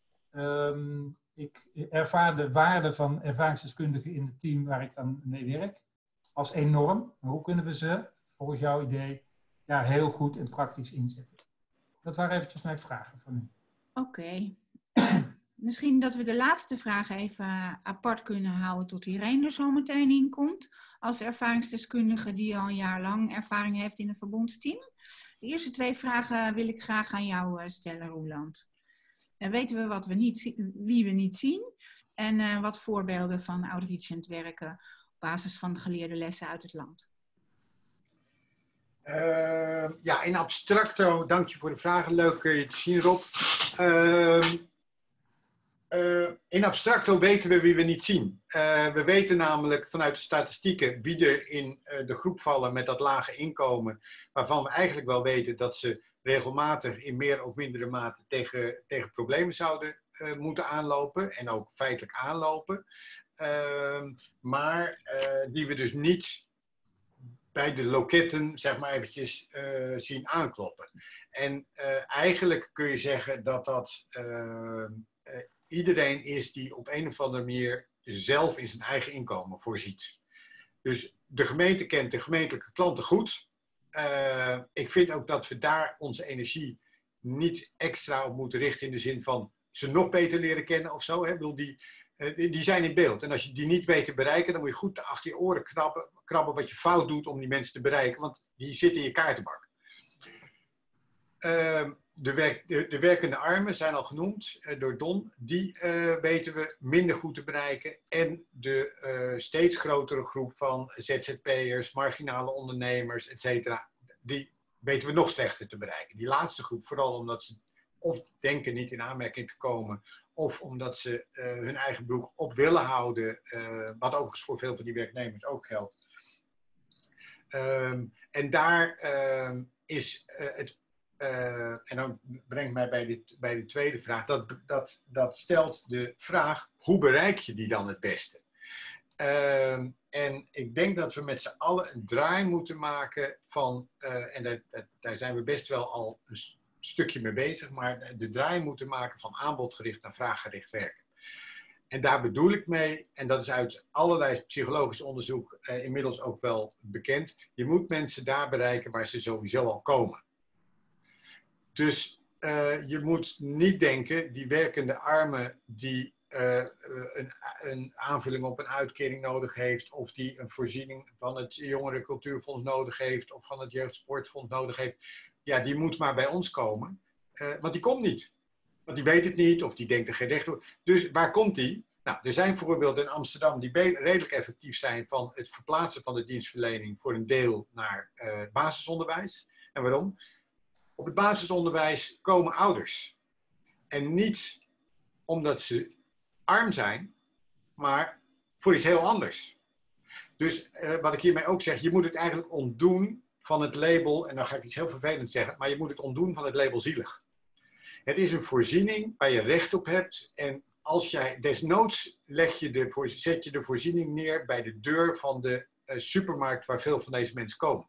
Ik ervaar de waarde van ervaringsdeskundigen in het team waar ik dan mee werk als enorm. Maar hoe kunnen we ze, volgens jouw idee, heel goed en praktisch inzetten? Dat waren eventjes mijn vragen van u. Oké. Misschien dat we de laatste vraag even apart kunnen houden tot Irene er zo meteen in komt. Als ervaringsdeskundige die al een jaar lang ervaring heeft in een verbondsteam. De eerste 2 vragen wil ik graag aan jou stellen, Roeland. Weten we wie we niet zien? En wat voorbeelden van outreachend werken op basis van de geleerde lessen uit het land? In abstracto, dank je voor de vragen. Leuk je te zien, Rob. In abstracto weten we wie we niet zien. We weten namelijk vanuit de statistieken wie er in de groep vallen met dat lage inkomen, waarvan we eigenlijk wel weten dat ze regelmatig in meer of mindere mate tegen problemen zouden moeten aanlopen en ook feitelijk aanlopen. Maar die we dus niet bij de loketten, zeg maar eventjes, zien aankloppen. En eigenlijk kun je zeggen dat iedereen is die op een of andere manier zelf in zijn eigen inkomen voorziet. Dus de gemeente kent de gemeentelijke klanten goed. Ik vind ook dat we daar onze energie niet extra op moeten richten in de zin van ze nog beter leren kennen of zo. Hè? Ik bedoel, die zijn in beeld. En als je die niet weet te bereiken, dan moet je goed achter je oren krabben wat je fout doet om die mensen te bereiken. Want die zitten in je kaartenbak. De werkende armen zijn al genoemd door Don. Die weten we minder goed te bereiken. En de steeds grotere groep van ZZP'ers, marginale ondernemers, etc. Die weten we nog slechter te bereiken. Die laatste groep, vooral omdat ze of denken niet in aanmerking te komen, of omdat ze hun eigen broek op willen houden, wat overigens voor veel van die werknemers ook geldt. En daar is het. En dan brengt mij bij de tweede vraag. Dat stelt de vraag, hoe bereik je die dan het beste? En ik denk dat we met z'n allen een draai moeten maken van, en daar zijn we best wel al een stukje mee bezig, maar de draai moeten maken van aanbodgericht naar vraaggericht werken. En daar bedoel ik mee, en dat is uit allerlei psychologisch onderzoek inmiddels ook wel bekend, je moet mensen daar bereiken waar ze sowieso al komen. Dus je moet niet denken, die werkende arme die een aanvulling op een uitkering nodig heeft, of die een voorziening van het Jongerencultuurfonds nodig heeft, of van het Jeugdsportfonds nodig heeft, ja, die moet maar bij ons komen. Want die komt niet. Want die weet het niet, of die denkt er geen recht op. Dus waar komt die? Nou, er zijn voorbeelden in Amsterdam die redelijk effectief zijn van het verplaatsen van de dienstverlening voor een deel naar basisonderwijs. En waarom? Op het basisonderwijs komen ouders. En niet omdat ze arm zijn, maar voor iets heel anders. Dus wat ik hiermee ook zeg, je moet het eigenlijk ontdoen van het label, en dan ga ik iets heel vervelends zeggen, maar je moet het ontdoen van het label zielig. Het is een voorziening waar je recht op hebt en als jij desnoods zet je de voorziening neer bij de deur van de supermarkt waar veel van deze mensen komen.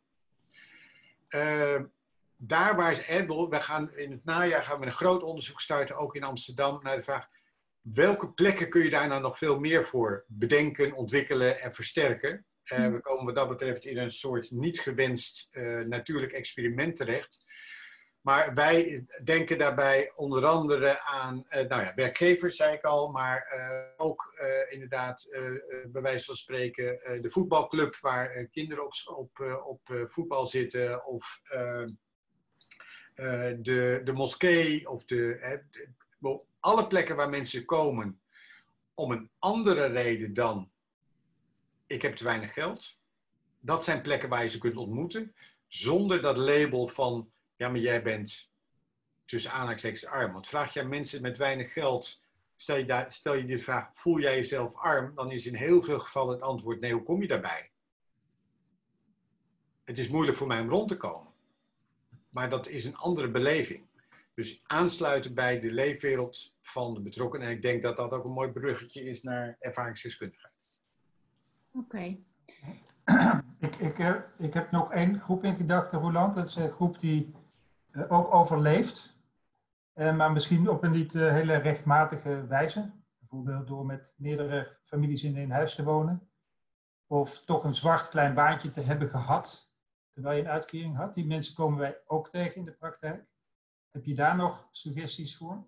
Daar waar we gaan in het najaar met een groot onderzoek starten, ook in Amsterdam, naar de vraag, welke plekken kun je daar nou nog veel meer voor bedenken, ontwikkelen en versterken? We komen wat dat betreft in een soort niet gewenst natuurlijk experiment terecht. Maar wij denken daarbij onder andere aan werkgevers, zei ik al, maar ook inderdaad bij wijze van spreken de voetbalclub waar kinderen op voetbal zitten, of de moskee, of alle plekken waar mensen komen om een andere reden dan ik heb te weinig geld. Dat zijn plekken waar je ze kunt ontmoeten, zonder dat label van ja, maar jij bent tussen aanhalingstekens arm. Want vraag je aan mensen met weinig geld, stel je de vraag, voel jij jezelf arm? Dan is in heel veel gevallen het antwoord, nee, hoe kom je daarbij? Het is moeilijk voor mij om rond te komen. Maar dat is een andere beleving. Dus aansluiten bij de leefwereld van de betrokkenen. En ik denk dat dat ook een mooi bruggetje is naar ervaringsdeskundigheid. Oké. Ik heb nog één groep in gedachten, Roland. Dat is een groep die ook overleeft. Maar misschien op een niet hele rechtmatige wijze. Bijvoorbeeld door met meerdere families in één huis te wonen. Of toch een zwart klein baantje te hebben gehad, terwijl je een uitkering had. Die mensen komen wij ook tegen in de praktijk. Heb je daar nog suggesties voor?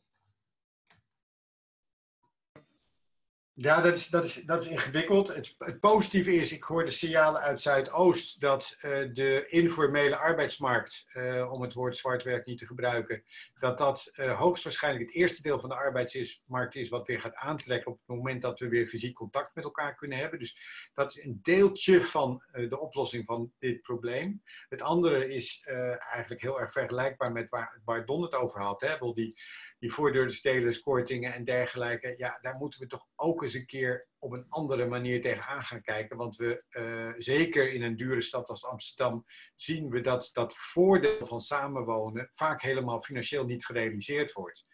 Ja, dat is ingewikkeld. Het positieve is, ik hoor de signalen uit Zuidoost dat de informele arbeidsmarkt, om het woord zwartwerk niet te gebruiken, dat hoogstwaarschijnlijk het eerste deel van de arbeidsmarkt is wat weer gaat aantrekken op het moment dat we weer fysiek contact met elkaar kunnen hebben. Dus dat is een deeltje van de oplossing van dit probleem. Het andere is eigenlijk heel erg vergelijkbaar met waar Don het over had. Hè? Die voordeursdelers, kortingen en dergelijke, ja, daar moeten we toch ook eens een keer op een andere manier tegenaan gaan kijken. Want we, zeker in een dure stad als Amsterdam, zien we dat dat voordeel van samenwonen vaak helemaal financieel niet gerealiseerd wordt.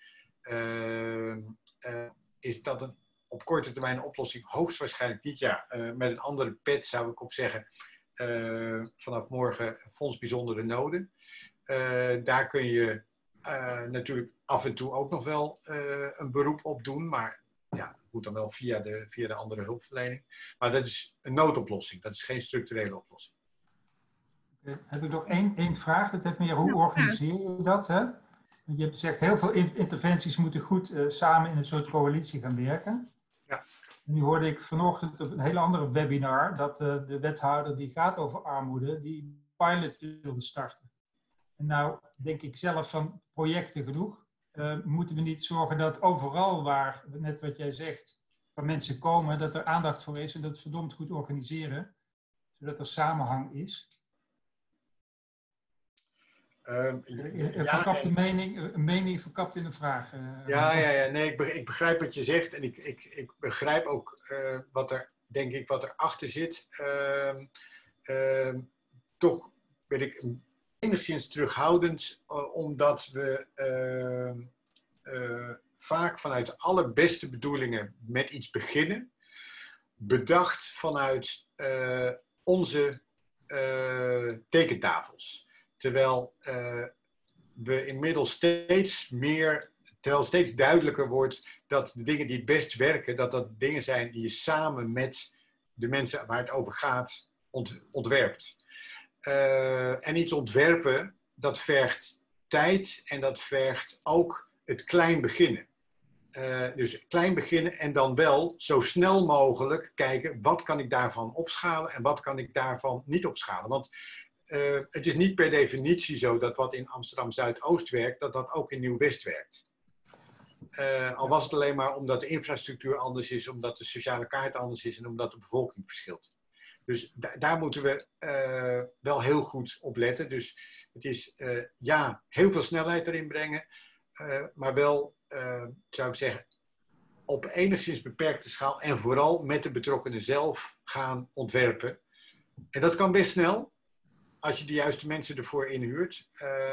Is dat op korte termijn een oplossing? Hoogstwaarschijnlijk niet. Ja, met een andere pet zou ik op zeggen, vanaf morgen Fonds Bijzondere Noden. Daar kun je natuurlijk af en toe ook nog wel een beroep op doen, maar ja, moet dan wel via de andere hulpverlening. Maar dat is een noodoplossing, dat is geen structurele oplossing. Heb ik nog één vraag, dat heeft meer, hoe organiseer je dat? Hè? Want je hebt gezegd, heel veel interventies moeten goed samen in een soort coalitie gaan werken. Ja. En nu hoorde ik vanochtend op een hele andere webinar dat de wethouder die gaat over armoede, die pilot wilde starten. En nou denk ik zelf van projecten genoeg. Moeten we niet zorgen dat overal waar, net wat jij zegt, waar mensen komen, dat er aandacht voor is en dat verdomd goed organiseren, zodat er samenhang is? Verkapte mening, een mening verkapt in een vraag. Nee, ik begrijp wat je zegt en ik begrijp ook wat erachter zit. Toch ben ik enigszins terughoudend, omdat we vaak vanuit de allerbeste bedoelingen met iets beginnen, bedacht vanuit onze tekentafels. Terwijl we inmiddels steeds meer terwijl steeds duidelijker wordt dat de dingen die het best werken, dat dingen zijn die je samen met de mensen waar het over gaat ontwerpt. En iets ontwerpen, dat vergt tijd en dat vergt ook het klein beginnen. Dus klein beginnen en dan wel zo snel mogelijk kijken wat kan ik daarvan opschalen en wat kan ik daarvan niet opschalen. Want het is niet per definitie zo dat wat in Amsterdam Zuidoost werkt, dat dat ook in Nieuw-West werkt. Al was het alleen maar omdat de infrastructuur anders is, omdat de sociale kaart anders is en omdat de bevolking verschilt. Dus daar moeten we wel heel goed op letten. Dus het is heel veel snelheid erin brengen, maar wel, zou ik zeggen, op enigszins beperkte schaal en vooral met de betrokkenen zelf gaan ontwerpen. En dat kan best snel, als je de juiste mensen ervoor inhuurt.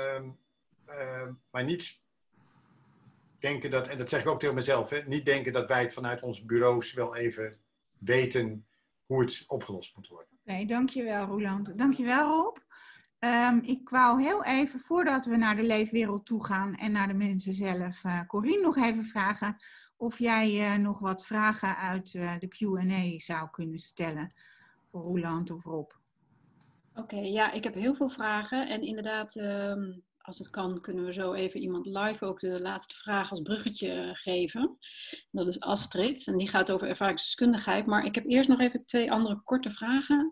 Maar niet denken dat, en dat zeg ik ook tegen mezelf, hè, niet denken dat wij het vanuit onze bureaus wel even weten hoe het opgelost moet worden. Oké, dankjewel Roeland. Dankjewel Rob. Ik wou heel even, voordat we naar de leefwereld toe gaan en naar de mensen zelf, Corine nog even vragen of jij nog wat vragen uit de Q&A zou kunnen stellen voor Roeland of Rob. Oké, ja, ik heb heel veel vragen en inderdaad, als het kan, kunnen we zo even iemand live ook de laatste vraag als bruggetje geven. Dat is Astrid en die gaat over ervaringsdeskundigheid, maar ik heb eerst nog even 2 andere korte vragen.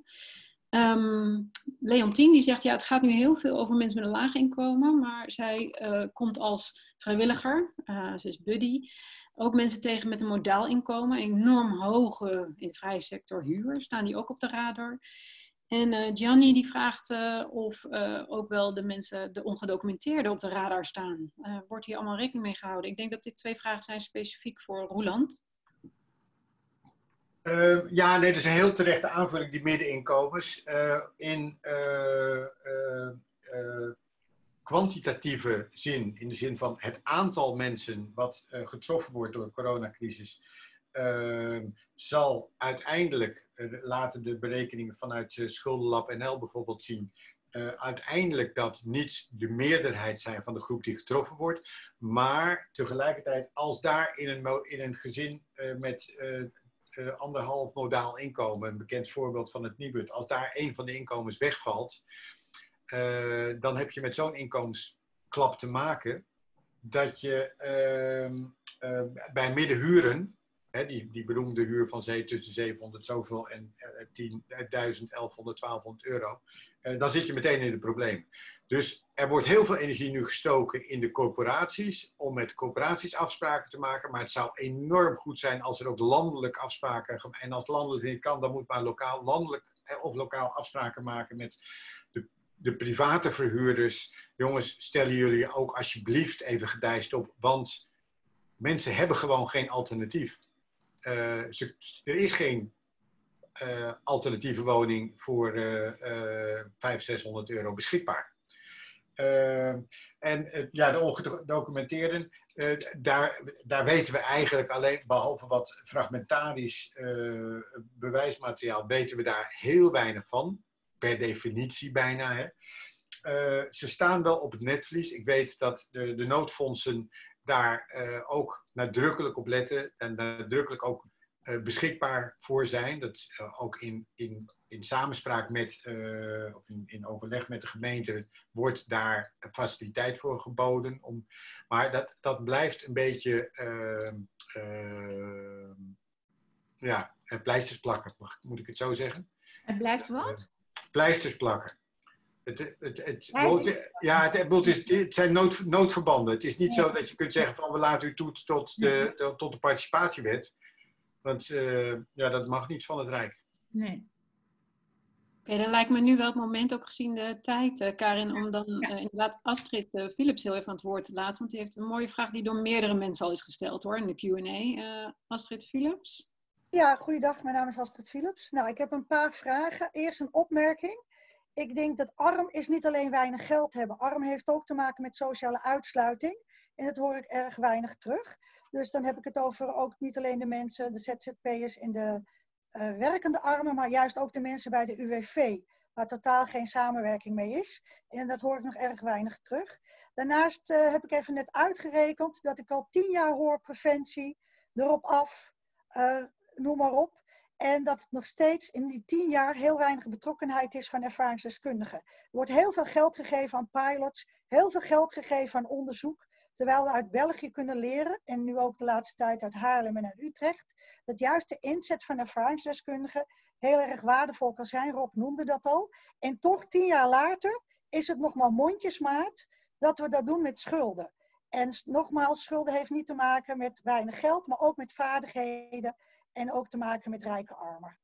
Leontien die zegt, ja, het gaat nu heel veel over mensen met een laag inkomen, maar zij komt als vrijwilliger, ze is buddy, ook mensen tegen met een modaal inkomen, enorm hoge in de vrije sector huur, staan die ook op de radar. En Gianni die vraagt of ook wel de mensen, de ongedocumenteerden, op de radar staan. Wordt hier allemaal rekening mee gehouden? Ik denk dat dit 2 vragen zijn specifiek voor Roeland. Ja, nee, dat is een heel terechte aanvulling, die middeninkomens. In kwantitatieve zin, in de zin van het aantal mensen wat getroffen wordt door de coronacrisis, zal uiteindelijk, laten de berekeningen vanuit Schuldenlab NL bijvoorbeeld zien, uiteindelijk dat niet de meerderheid zijn van de groep die getroffen wordt, maar tegelijkertijd als daar in een gezin met 1,5 modaal inkomen, een bekend voorbeeld van het Nibud, als daar een van de inkomens wegvalt, dan heb je met zo'n inkomensklap te maken dat je bij middenhuren, die beroemde huur van tussen 700 zoveel en 10.000, 1100, 1200 euro, dan zit je meteen in de problemen. Dus er wordt heel veel energie nu gestoken in de corporaties om met corporaties afspraken te maken, maar het zou enorm goed zijn als er ook landelijk afspraken, en als landelijk niet kan, dan moet maar landelijk of lokaal afspraken maken met de private verhuurders. Jongens, stellen jullie ook alsjeblieft even gedijst op, want mensen hebben gewoon geen alternatief. Er is geen alternatieve woning voor 500, 600 euro beschikbaar. De ongedocumenteerden, daar weten we eigenlijk alleen, behalve wat fragmentarisch bewijsmateriaal, weten we daar heel weinig van. Per definitie bijna. Hè. Ze staan wel op het netvlies. Ik weet dat de noodfondsen daar ook nadrukkelijk op letten en nadrukkelijk ook beschikbaar voor zijn. Dat ook in samenspraak met, of in overleg met de gemeente wordt daar faciliteit voor geboden. Maar dat blijft een beetje pleisters plakken, moet ik het zo zeggen? Het blijft wat? Pleisters plakken. Het zijn noodverbanden. Het is niet zo dat je kunt zeggen van we laten u toe tot de participatiewet. Want dat mag niet van het Rijk. Nee. Oké, dan lijkt me nu wel het moment, ook gezien de tijd, Karin, om dan inderdaad Astrid Philips heel even aan het woord te laten. Want die heeft een mooie vraag die door meerdere mensen al is gesteld hoor, in de Q&A. Astrid Philips? Ja, goeiedag. Mijn naam is Astrid Philips. Nou, ik heb een paar vragen. Eerst een opmerking. Ik denk dat arm is niet alleen weinig geld hebben. Arm heeft ook te maken met sociale uitsluiting. En dat hoor ik erg weinig terug. Dus dan heb ik het over ook niet alleen de mensen, de ZZP'ers en de werkende armen, maar juist ook de mensen bij de UWV, waar totaal geen samenwerking mee is. En dat hoor ik nog erg weinig terug. Daarnaast heb ik even net uitgerekend dat ik al 10 jaar hoor preventie, erop af, noem maar op. En dat het nog steeds in die 10 jaar heel weinig betrokkenheid is van ervaringsdeskundigen. Er wordt heel veel geld gegeven aan pilots, heel veel geld gegeven aan onderzoek. Terwijl we uit België kunnen leren, en nu ook de laatste tijd uit Haarlem en uit Utrecht, dat juist de inzet van ervaringsdeskundigen heel erg waardevol kan zijn. Rob noemde dat al. En toch 10 jaar later is het nog maar mondjesmaat dat we dat doen met schulden. En nogmaals, schulden heeft niet te maken met weinig geld, maar ook met vaardigheden. En ook te maken met rijke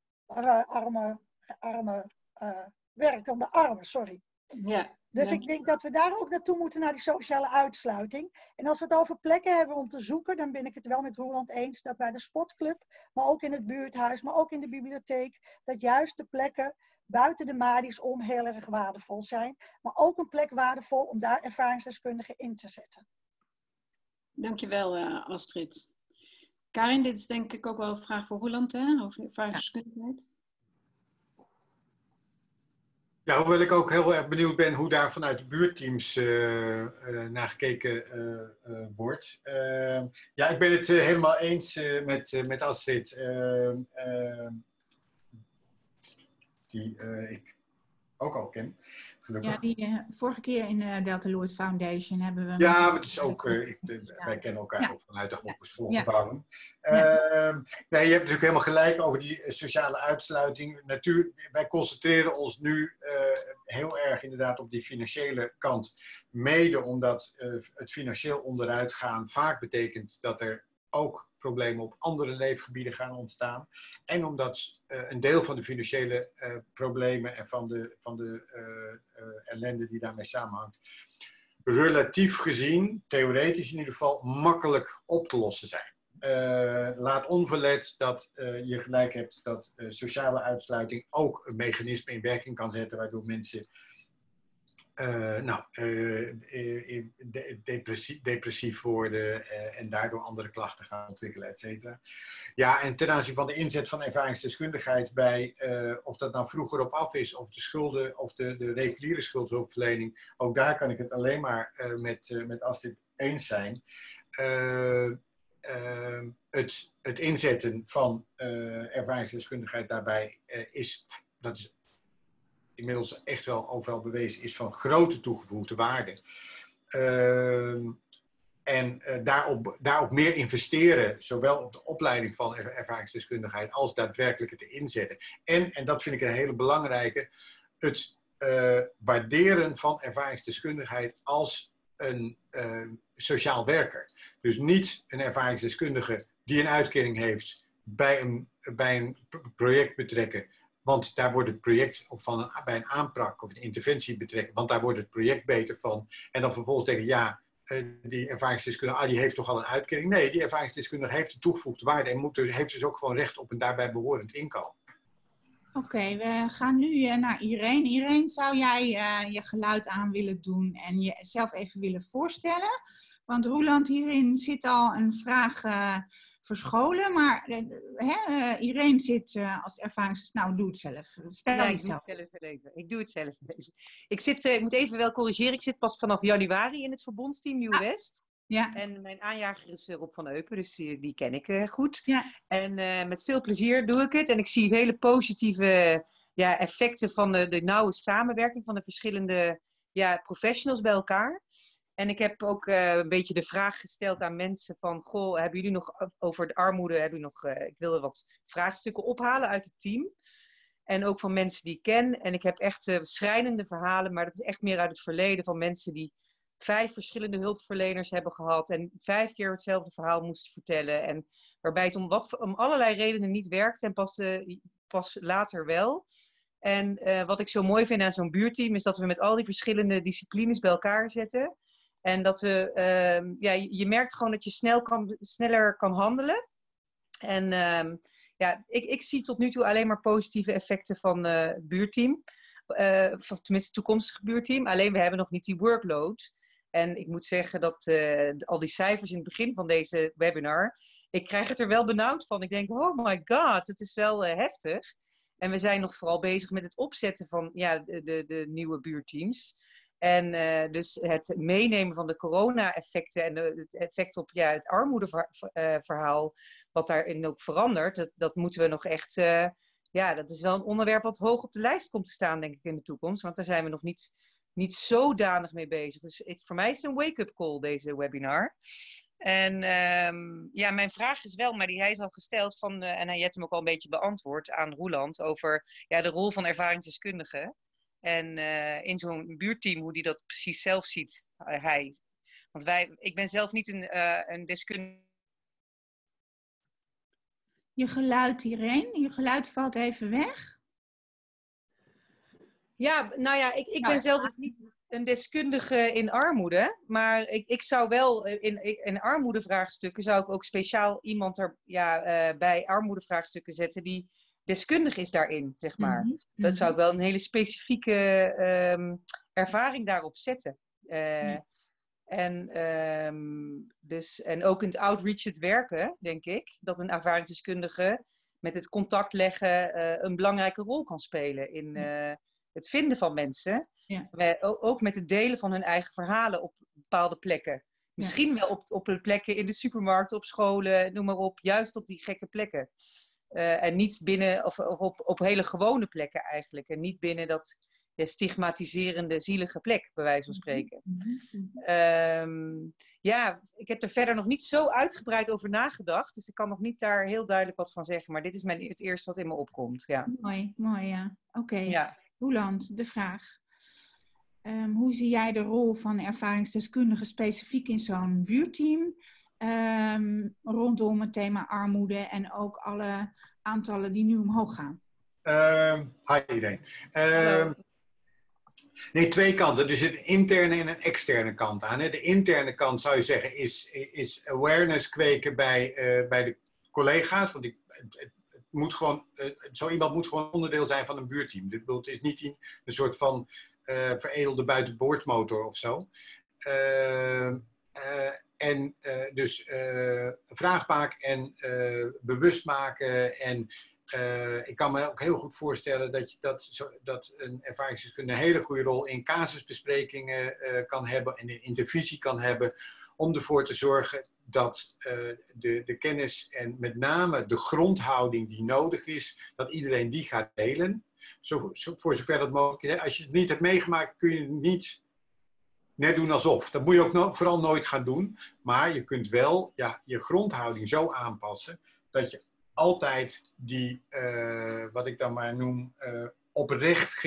werkende armen, sorry. Ja, Dus ik denk dat we daar ook naartoe moeten, naar die sociale uitsluiting. En als we het over plekken hebben om te zoeken, dan ben ik het wel met Roeland eens dat bij de sportclub, maar ook in het buurthuis, maar ook in de bibliotheek, dat juist de plekken buiten de Madi's om heel erg waardevol zijn. Maar ook een plek waardevol om daar ervaringsdeskundigen in te zetten. dankjewel Astrid. Karin, dit is denk ik ook wel een vraag voor Roeland, hè? Over ervaringsdeskundigheid. Ja, hoewel ik ook heel erg benieuwd ben hoe daar vanuit de buurtteams naar gekeken wordt. Ja, ik ben het helemaal eens met Astrid, die ik ook al ken. Gelukkig. Ja, die vorige keer in de Delta Lloyd Foundation hebben we... Ja, maar het is ook, wij kennen elkaar ook vanuit de Hogeschoolgebouwen. Nee, je hebt natuurlijk helemaal gelijk over die sociale uitsluiting. Wij concentreren ons nu heel erg inderdaad op die financiële kant. Mede omdat het financieel onderuit gaan vaak betekent dat er ook problemen op andere leefgebieden gaan ontstaan. En omdat een deel van de financiële problemen en van de ellende die daarmee samenhangt, relatief gezien, theoretisch in ieder geval, makkelijk op te lossen zijn. Laat onverlet dat je gelijk hebt dat sociale uitsluiting ook een mechanisme in werking kan zetten waardoor mensen depressief worden en daardoor andere klachten gaan ontwikkelen, et cetera. Ja, en ten aanzien van de inzet van ervaringsdeskundigheid bij, of dat nou vroeger op af is, of de schulden, of de reguliere schuldhulpverlening, ook daar kan ik het alleen maar met Astrid eens zijn. Het inzetten van ervaringsdeskundigheid daarbij is inmiddels echt wel overal bewezen, is van grote toegevoegde waarde. Daarop meer investeren, zowel op de opleiding van ervaringsdeskundigheid als daadwerkelijk het inzetten. En dat vind ik een hele belangrijke, het waarderen van ervaringsdeskundigheid als een sociaal werker. Dus niet een ervaringsdeskundige die een uitkering heeft bij een project betrekken. Want daar wordt het project, of bij een aanpak of een interventie betrekken, want daar wordt het project beter van. En dan vervolgens denken, ja, die ervaringsdeskundige, die heeft toch al een uitkering. Nee, die ervaringsdeskundige heeft een toegevoegde waarde en heeft dus ook gewoon recht op een daarbij behorend inkomen. Oké, we gaan nu naar Irene. Irene, zou jij je geluid aan willen doen en jezelf even willen voorstellen? Want Roeland, hierin zit al een vraag verscholen, maar Irene zit als ervaringsdeskundige. Nou, doe het zelf. Stel jezelf. Ik doe het zelf even. Ik moet even wel corrigeren, ik zit pas vanaf januari in het verbondsteam Nieuw-West. Ja. En mijn aanjager is Rob van Eupen, dus die ken ik goed. Ja. En met veel plezier doe ik het. En ik zie hele positieve effecten van de nauwe samenwerking van de verschillende professionals bij elkaar. En ik heb ook een beetje de vraag gesteld aan mensen van, goh, hebben jullie nog over de armoede, ik wilde wat vraagstukken ophalen uit het team. En ook van mensen die ik ken. En ik heb echt schrijnende verhalen, maar dat is echt meer uit het verleden van mensen die 5 verschillende hulpverleners hebben gehad en 5 keer hetzelfde verhaal moesten vertellen. En waarbij het om allerlei redenen niet werkte en pas later wel. En wat ik zo mooi vind aan zo'n buurteam is dat we met al die verschillende disciplines bij elkaar zetten. En dat we, je merkt gewoon dat je sneller kan handelen. En ik zie tot nu toe alleen maar positieve effecten van het buurteam. Of tenminste het toekomstige buurteam. Alleen we hebben nog niet die workload. En ik moet zeggen dat al die cijfers in het begin van deze webinar, ik krijg het er wel benauwd van. Ik denk, oh my god, het is wel heftig. En we zijn nog vooral bezig met het opzetten van de nieuwe buurteams. En dus het meenemen van de corona-effecten en het effect op het armoedeverhaal, wat daarin ook verandert, dat moeten we nog echt... dat is wel een onderwerp wat hoog op de lijst komt te staan, denk ik, in de toekomst. Want daar zijn we nog niet zodanig mee bezig. Dus voor mij is het een wake-up call, deze webinar. En mijn vraag is wel, maar hij is al gesteld en je hebt hem ook al een beetje beantwoord aan Roeland over de rol van ervaringsdeskundigen. En in zo'n buurtteam, hoe die dat precies zelf ziet, hij. Want ik ben zelf niet een deskundige. Je geluid hierheen, je geluid valt even weg. Ja, nou ja, ik ben zelf dus niet een deskundige in armoede, maar ik zou wel in armoedevraagstukken zou ik ook speciaal iemand bij armoedevraagstukken zetten die deskundig is daarin, zeg maar. Mm-hmm. Dat zou ik wel een hele specifieke ervaring daarop zetten. En ook in het outreach werken, denk ik, dat een ervaringsdeskundige met het contact leggen een belangrijke rol kan spelen in het vinden van mensen. Ja. Ook met het delen van hun eigen verhalen op bepaalde plekken. Misschien wel op de plekken in de supermarkten, op scholen, noem maar op. Juist op die gekke plekken. En niet binnen, of op hele gewone plekken eigenlijk. En niet binnen dat stigmatiserende, zielige plek, bij wijze van spreken. Ik heb er verder nog niet zo uitgebreid over nagedacht. Dus ik kan nog niet daar heel duidelijk wat van zeggen. Maar dit is het eerste wat in me opkomt. Ja. Mooi, ja. Oké. Ja. Roeland, de vraag. Hoe zie jij de rol van ervaringsdeskundigen specifiek in zo'n buurteam? Rondom het thema armoede en ook alle aantallen die nu omhoog gaan. Hi iedereen. Nee, twee kanten. Dus een interne en een externe kant aan. Hè. De interne kant zou je zeggen is awareness kweken bij de collega's. Want moet gewoon, zo iemand moet gewoon onderdeel zijn van een buurteam. Het is niet een soort van veredelde buitenboordmotor of zo. Dus vraag maken en bewust maken. En ik kan me ook heel goed voorstellen dat een ervaringsdeskundige een hele goede rol in casusbesprekingen kan hebben en in intervisie kan hebben. Om ervoor te zorgen dat de kennis en met name de grondhouding die nodig is, dat iedereen die gaat delen. Voor zover dat mogelijk is. Als je het niet hebt meegemaakt, kun je het niet net doen alsof. Dat moet je ook vooral nooit gaan doen. Maar je kunt wel je grondhouding zo aanpassen dat je altijd die, wat ik dan maar noem, oprecht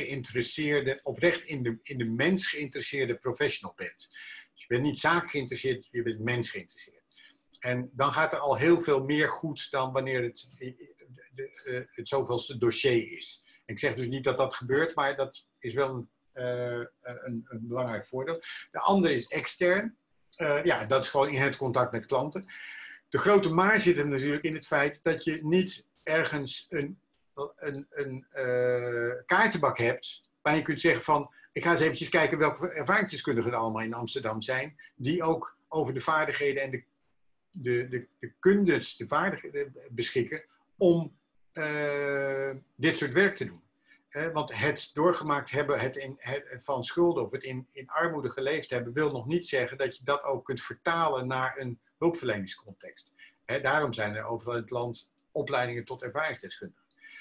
in de mens geïnteresseerde professional bent. Dus je bent niet zaak geïnteresseerd, je bent mens geïnteresseerd. En dan gaat er al heel veel meer goed dan wanneer het zoveelste dossier is. Ik zeg dus niet dat dat gebeurt, maar dat is wel een belangrijk voordeel. De andere is extern. Dat is gewoon in het contact met klanten. De grote maar zit hem natuurlijk in het feit dat je niet ergens een kaartenbak hebt waar je kunt zeggen van, ik ga eens eventjes kijken welke ervaringsdeskundigen er allemaal in Amsterdam zijn, die ook over de vaardigheden en de kundes, de vaardigheden beschikken om dit soort werk te doen. Want het doorgemaakt hebben, van schulden of het in armoede geleefd hebben, wil nog niet zeggen dat je dat ook kunt vertalen naar een hulpverleningscontext. Daarom zijn er overal in het land opleidingen tot ervaringsdeskundigen.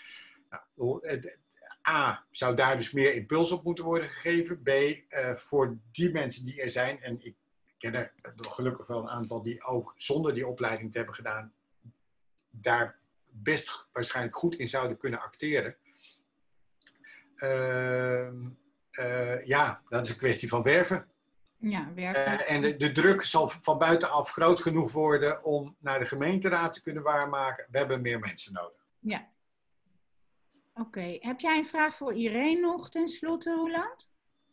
A, zou daar dus meer impuls op moeten worden gegeven. B, voor die mensen die er zijn, en ik ken er gelukkig wel een aantal die ook zonder die opleiding te hebben gedaan, daar best waarschijnlijk goed in zouden kunnen acteren. Dat is een kwestie van werven. Ja, werven. En de druk zal van buitenaf groot genoeg worden om naar de gemeenteraad te kunnen waarmaken. We hebben meer mensen nodig. Ja. Oké. Heb jij een vraag voor Irene nog ten slotte, Roeland?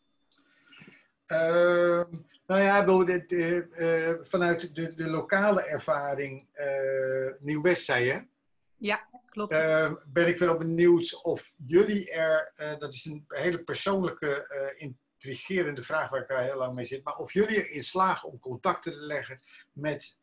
Vanuit de lokale ervaring, Nieuw-West zei je? Ja, klopt. Ben ik wel benieuwd of jullie dat is een hele persoonlijke, intrigerende vraag waar ik al heel lang mee zit, maar of jullie erin slagen om contacten te leggen met,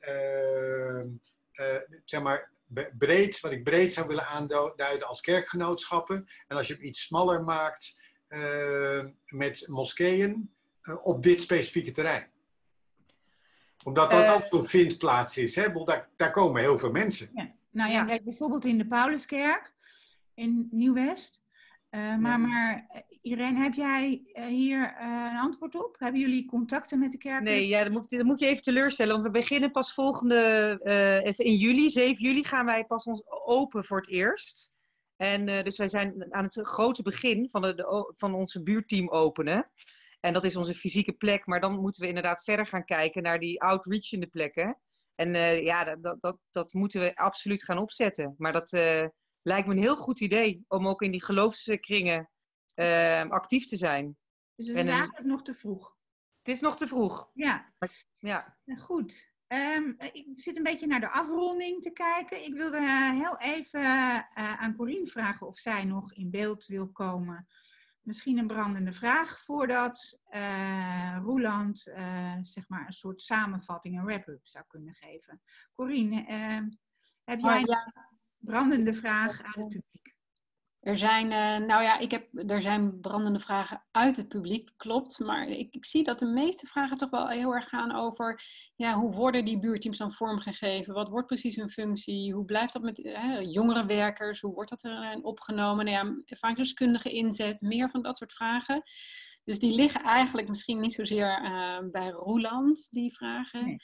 wat ik breed zou willen aanduiden als kerkgenootschappen. En als je het iets smaller maakt met moskeeën, op dit specifieke terrein? Omdat dat ook zo'n vindplaats is. Hè? Daar komen heel veel mensen. Ja. Nou ja, kijk, bijvoorbeeld in de Pauluskerk in Nieuw-West. Maar Irene, heb jij hier een antwoord op? Hebben jullie contacten met de kerk? Nee, ja, dat moet je even teleurstellen. Want we beginnen pas even in juli, 7 juli, gaan wij pas ons open voor het eerst. En dus wij zijn aan het grote begin van onze buurteam openen. En dat is onze fysieke plek. Maar dan moeten we inderdaad verder gaan kijken naar die outreachende plekken. En dat moeten we absoluut gaan opzetten. Maar dat lijkt me een heel goed idee om ook in die geloofskringen actief te zijn. Dus het is eigenlijk nog te vroeg. Het is nog te vroeg. Ja. Ja. Goed. Ik zit een beetje naar de afronding te kijken. Ik wilde heel even aan Corien vragen of zij nog in beeld wil komen. Misschien een brandende vraag voordat Roeland zeg maar een soort samenvatting, een wrap-up zou kunnen geven. Corien, heb jij een brandende vraag aan het publiek? Er zijn brandende vragen uit het publiek, klopt. Maar ik zie dat de meeste vragen toch wel heel erg gaan over hoe worden die buurteams dan vormgegeven? Wat wordt precies hun functie? Hoe blijft dat met jongerenwerkers? Hoe wordt dat erin opgenomen? Ervaringsdeskundige inzet, meer van dat soort vragen. Dus die liggen eigenlijk misschien niet zozeer bij Roeland, die vragen. Nee.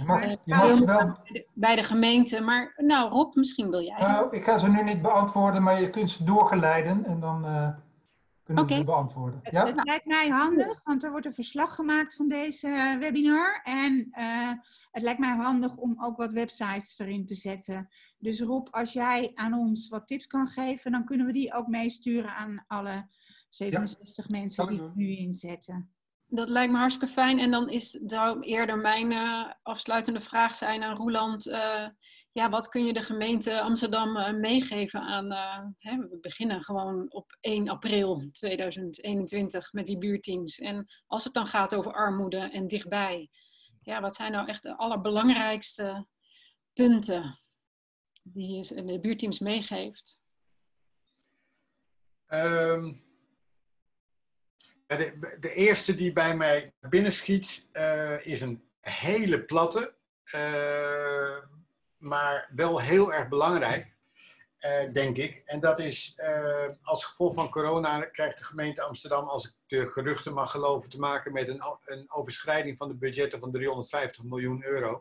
Bij de gemeente. Maar Rob, misschien wil jij. Nou, ik ga ze nu niet beantwoorden, maar je kunt ze doorgeleiden en dan kunnen we ze beantwoorden. Ja? Het lijkt mij handig, want er wordt een verslag gemaakt van deze webinar. En het lijkt mij handig om ook wat websites erin te zetten. Dus Rob, als jij aan ons wat tips kan geven, dan kunnen we die ook meesturen aan alle 67 mensen die het nu inzetten. Dat lijkt me hartstikke fijn. En dan zou eerder mijn afsluitende vraag zijn aan Roeland. Wat kun je de gemeente Amsterdam meegeven aan... we beginnen gewoon op 1 april 2021 met die buurteams. En als het dan gaat over armoede en dichtbij. Wat zijn nou echt de allerbelangrijkste punten die je de buurteams meegeeft? De eerste die bij mij binnenschiet is een hele platte, maar wel heel erg belangrijk, denk ik. En dat is als gevolg van corona krijgt de gemeente Amsterdam, als ik de geruchten mag geloven, te maken met een overschrijding van de budgetten van 350 miljoen euro.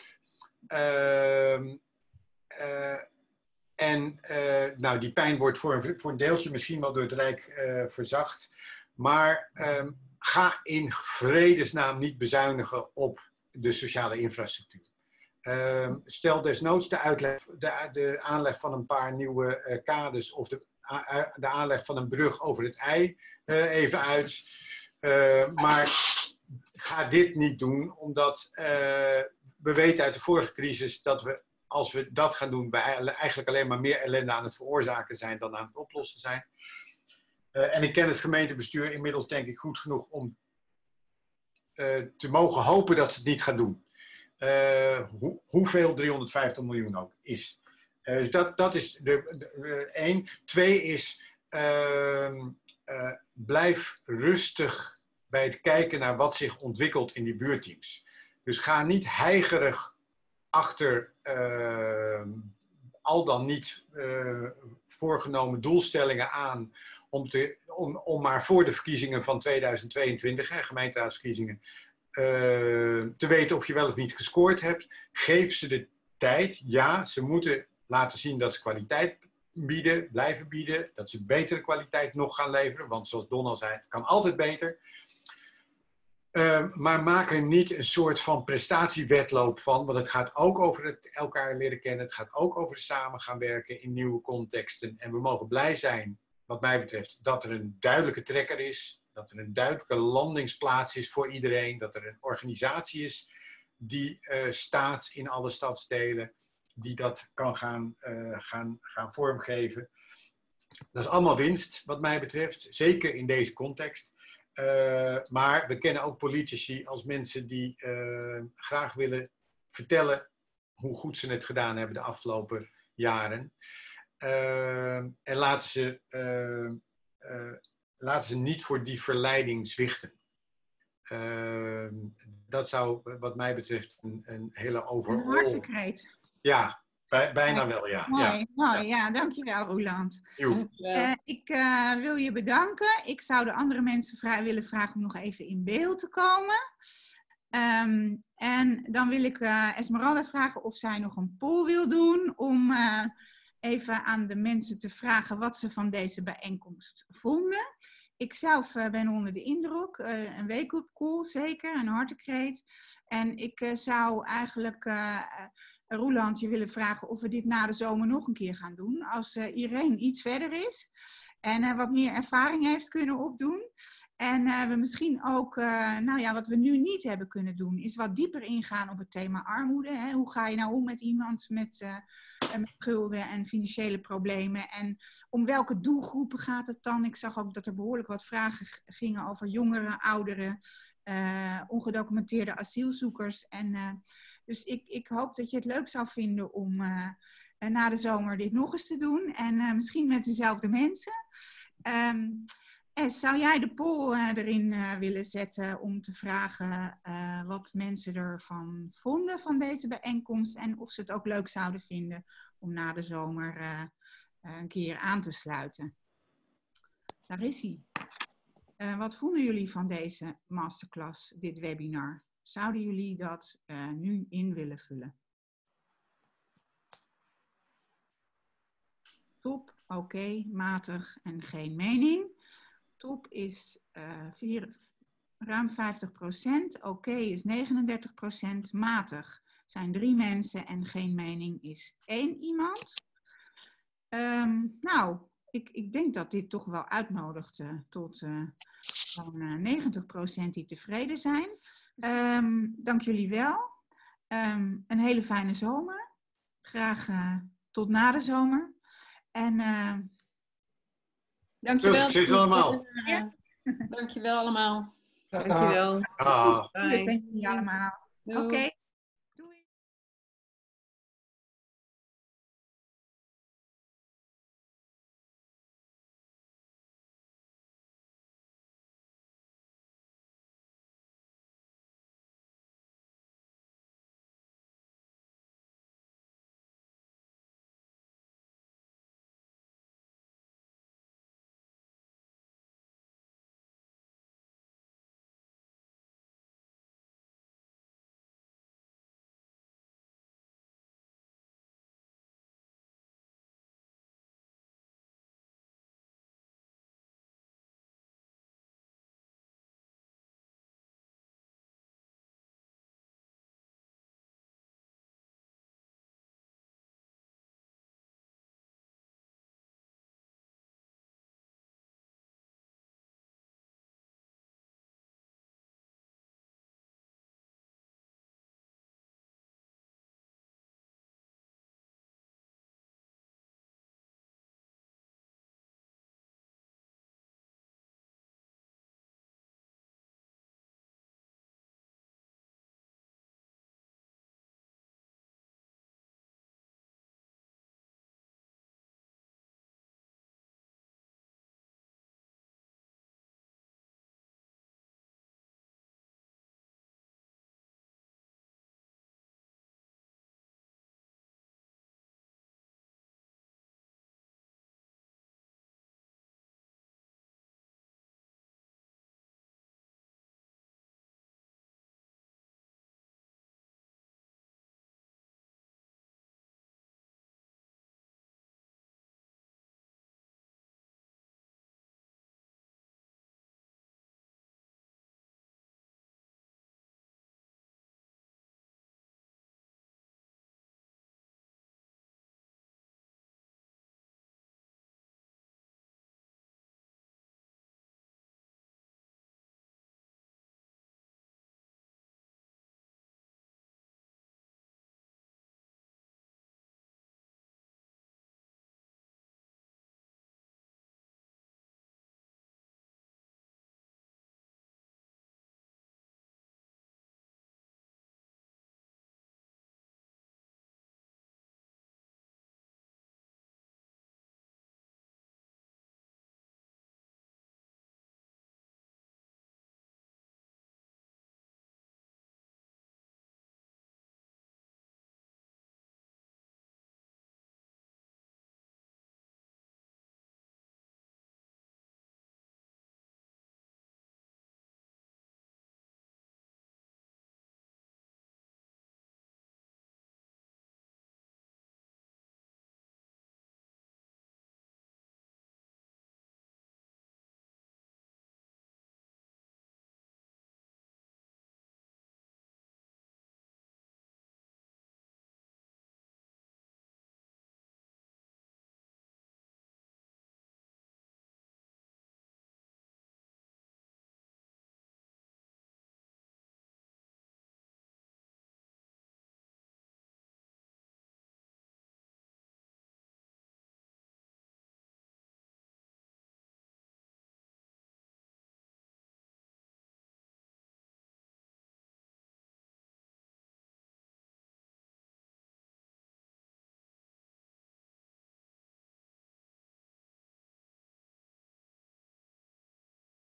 Die pijn wordt voor een deeltje misschien wel door het Rijk verzacht. Maar ga in vredesnaam niet bezuinigen op de sociale infrastructuur. Stel desnoods de aanleg van een paar nieuwe kades of de aanleg van een brug over het IJ even uit. Maar ga dit niet doen, omdat we weten uit de vorige crisis dat we, als we dat gaan doen, we eigenlijk alleen maar meer ellende aan het veroorzaken zijn dan aan het oplossen zijn. En ik ken het gemeentebestuur inmiddels denk ik goed genoeg om te mogen hopen dat ze het niet gaan doen. Hoeveel 350 miljoen ook is. Dus dat is één. 2 is blijf rustig bij het kijken naar wat zich ontwikkelt in die buurteams. Dus ga niet heigerig achter al dan niet voorgenomen doelstellingen aan om maar voor de verkiezingen van 2022, gemeenteraadsverkiezingen, te weten of je wel of niet gescoord hebt. Geef ze de tijd. Ja, ze moeten laten zien dat ze kwaliteit bieden, blijven bieden. Dat ze betere kwaliteit nog gaan leveren. Want zoals Don al zei, het kan altijd beter. Maar maak er niet een soort van prestatiewedloop van. Want het gaat ook over het elkaar leren kennen. Het gaat ook over samen gaan werken in nieuwe contexten. En we mogen blij zijn, wat mij betreft, dat er een duidelijke trekker is. Dat er een duidelijke landingsplaats is voor iedereen. Dat er een organisatie is die staat in alle stadsdelen. Die dat kan gaan vormgeven. Dat is allemaal winst, wat mij betreft. Zeker in deze context. Maar we kennen ook politici als mensen die graag willen vertellen hoe goed ze het gedaan hebben de afgelopen jaren. En laten ze niet voor die verleiding zwichten. Dat zou wat mij betreft een hele Een overal... hartekreet. Ja, bijna wel, ja. Mooi, mooi. Ja, dankjewel Roeland. Ik wil je bedanken. Ik zou de andere mensen willen vragen om nog even in beeld te komen. En dan wil ik Esmeralda vragen of zij nog een poll wil doen om even aan de mensen te vragen wat ze van deze bijeenkomst vonden. Ik zelf ben onder de indruk, een wake-up call zeker, een hartekreet. En ik zou eigenlijk Roeland je willen vragen of we dit na de zomer nog een keer gaan doen. Als Irene iets verder is en wat meer ervaring heeft kunnen opdoen. En we misschien ook, wat we nu niet hebben kunnen doen, is wat dieper ingaan op het thema armoede. Hè? Hoe ga je nou om met iemand met schulden en financiële problemen? En om welke doelgroepen gaat het dan? Ik zag ook dat er behoorlijk wat vragen gingen over jongeren, ouderen, ongedocumenteerde asielzoekers. En dus ik hoop dat je het leuk zou vinden om na de zomer dit nog eens te doen. En misschien met dezelfde mensen. Zou jij de poll erin willen zetten om te vragen wat mensen ervan vonden van deze bijeenkomst en of ze het ook leuk zouden vinden om na de zomer een keer aan te sluiten? Daar is hij. Wat vonden jullie van deze masterclass, dit webinar? Zouden jullie dat nu in willen vullen? Top, oké, matig en geen mening. Top is ruim 50%, oké is 39%, matig zijn 3 mensen en geen mening is 1 iemand. Ik denk dat dit toch wel uitnodigt tot zo'n 90% die tevreden zijn. Dank jullie wel. Een hele fijne zomer. Graag tot na de zomer. En... Dankjewel. Succes allemaal. Dankjewel allemaal. Dankjewel. Ah. Goed, allemaal. Oké.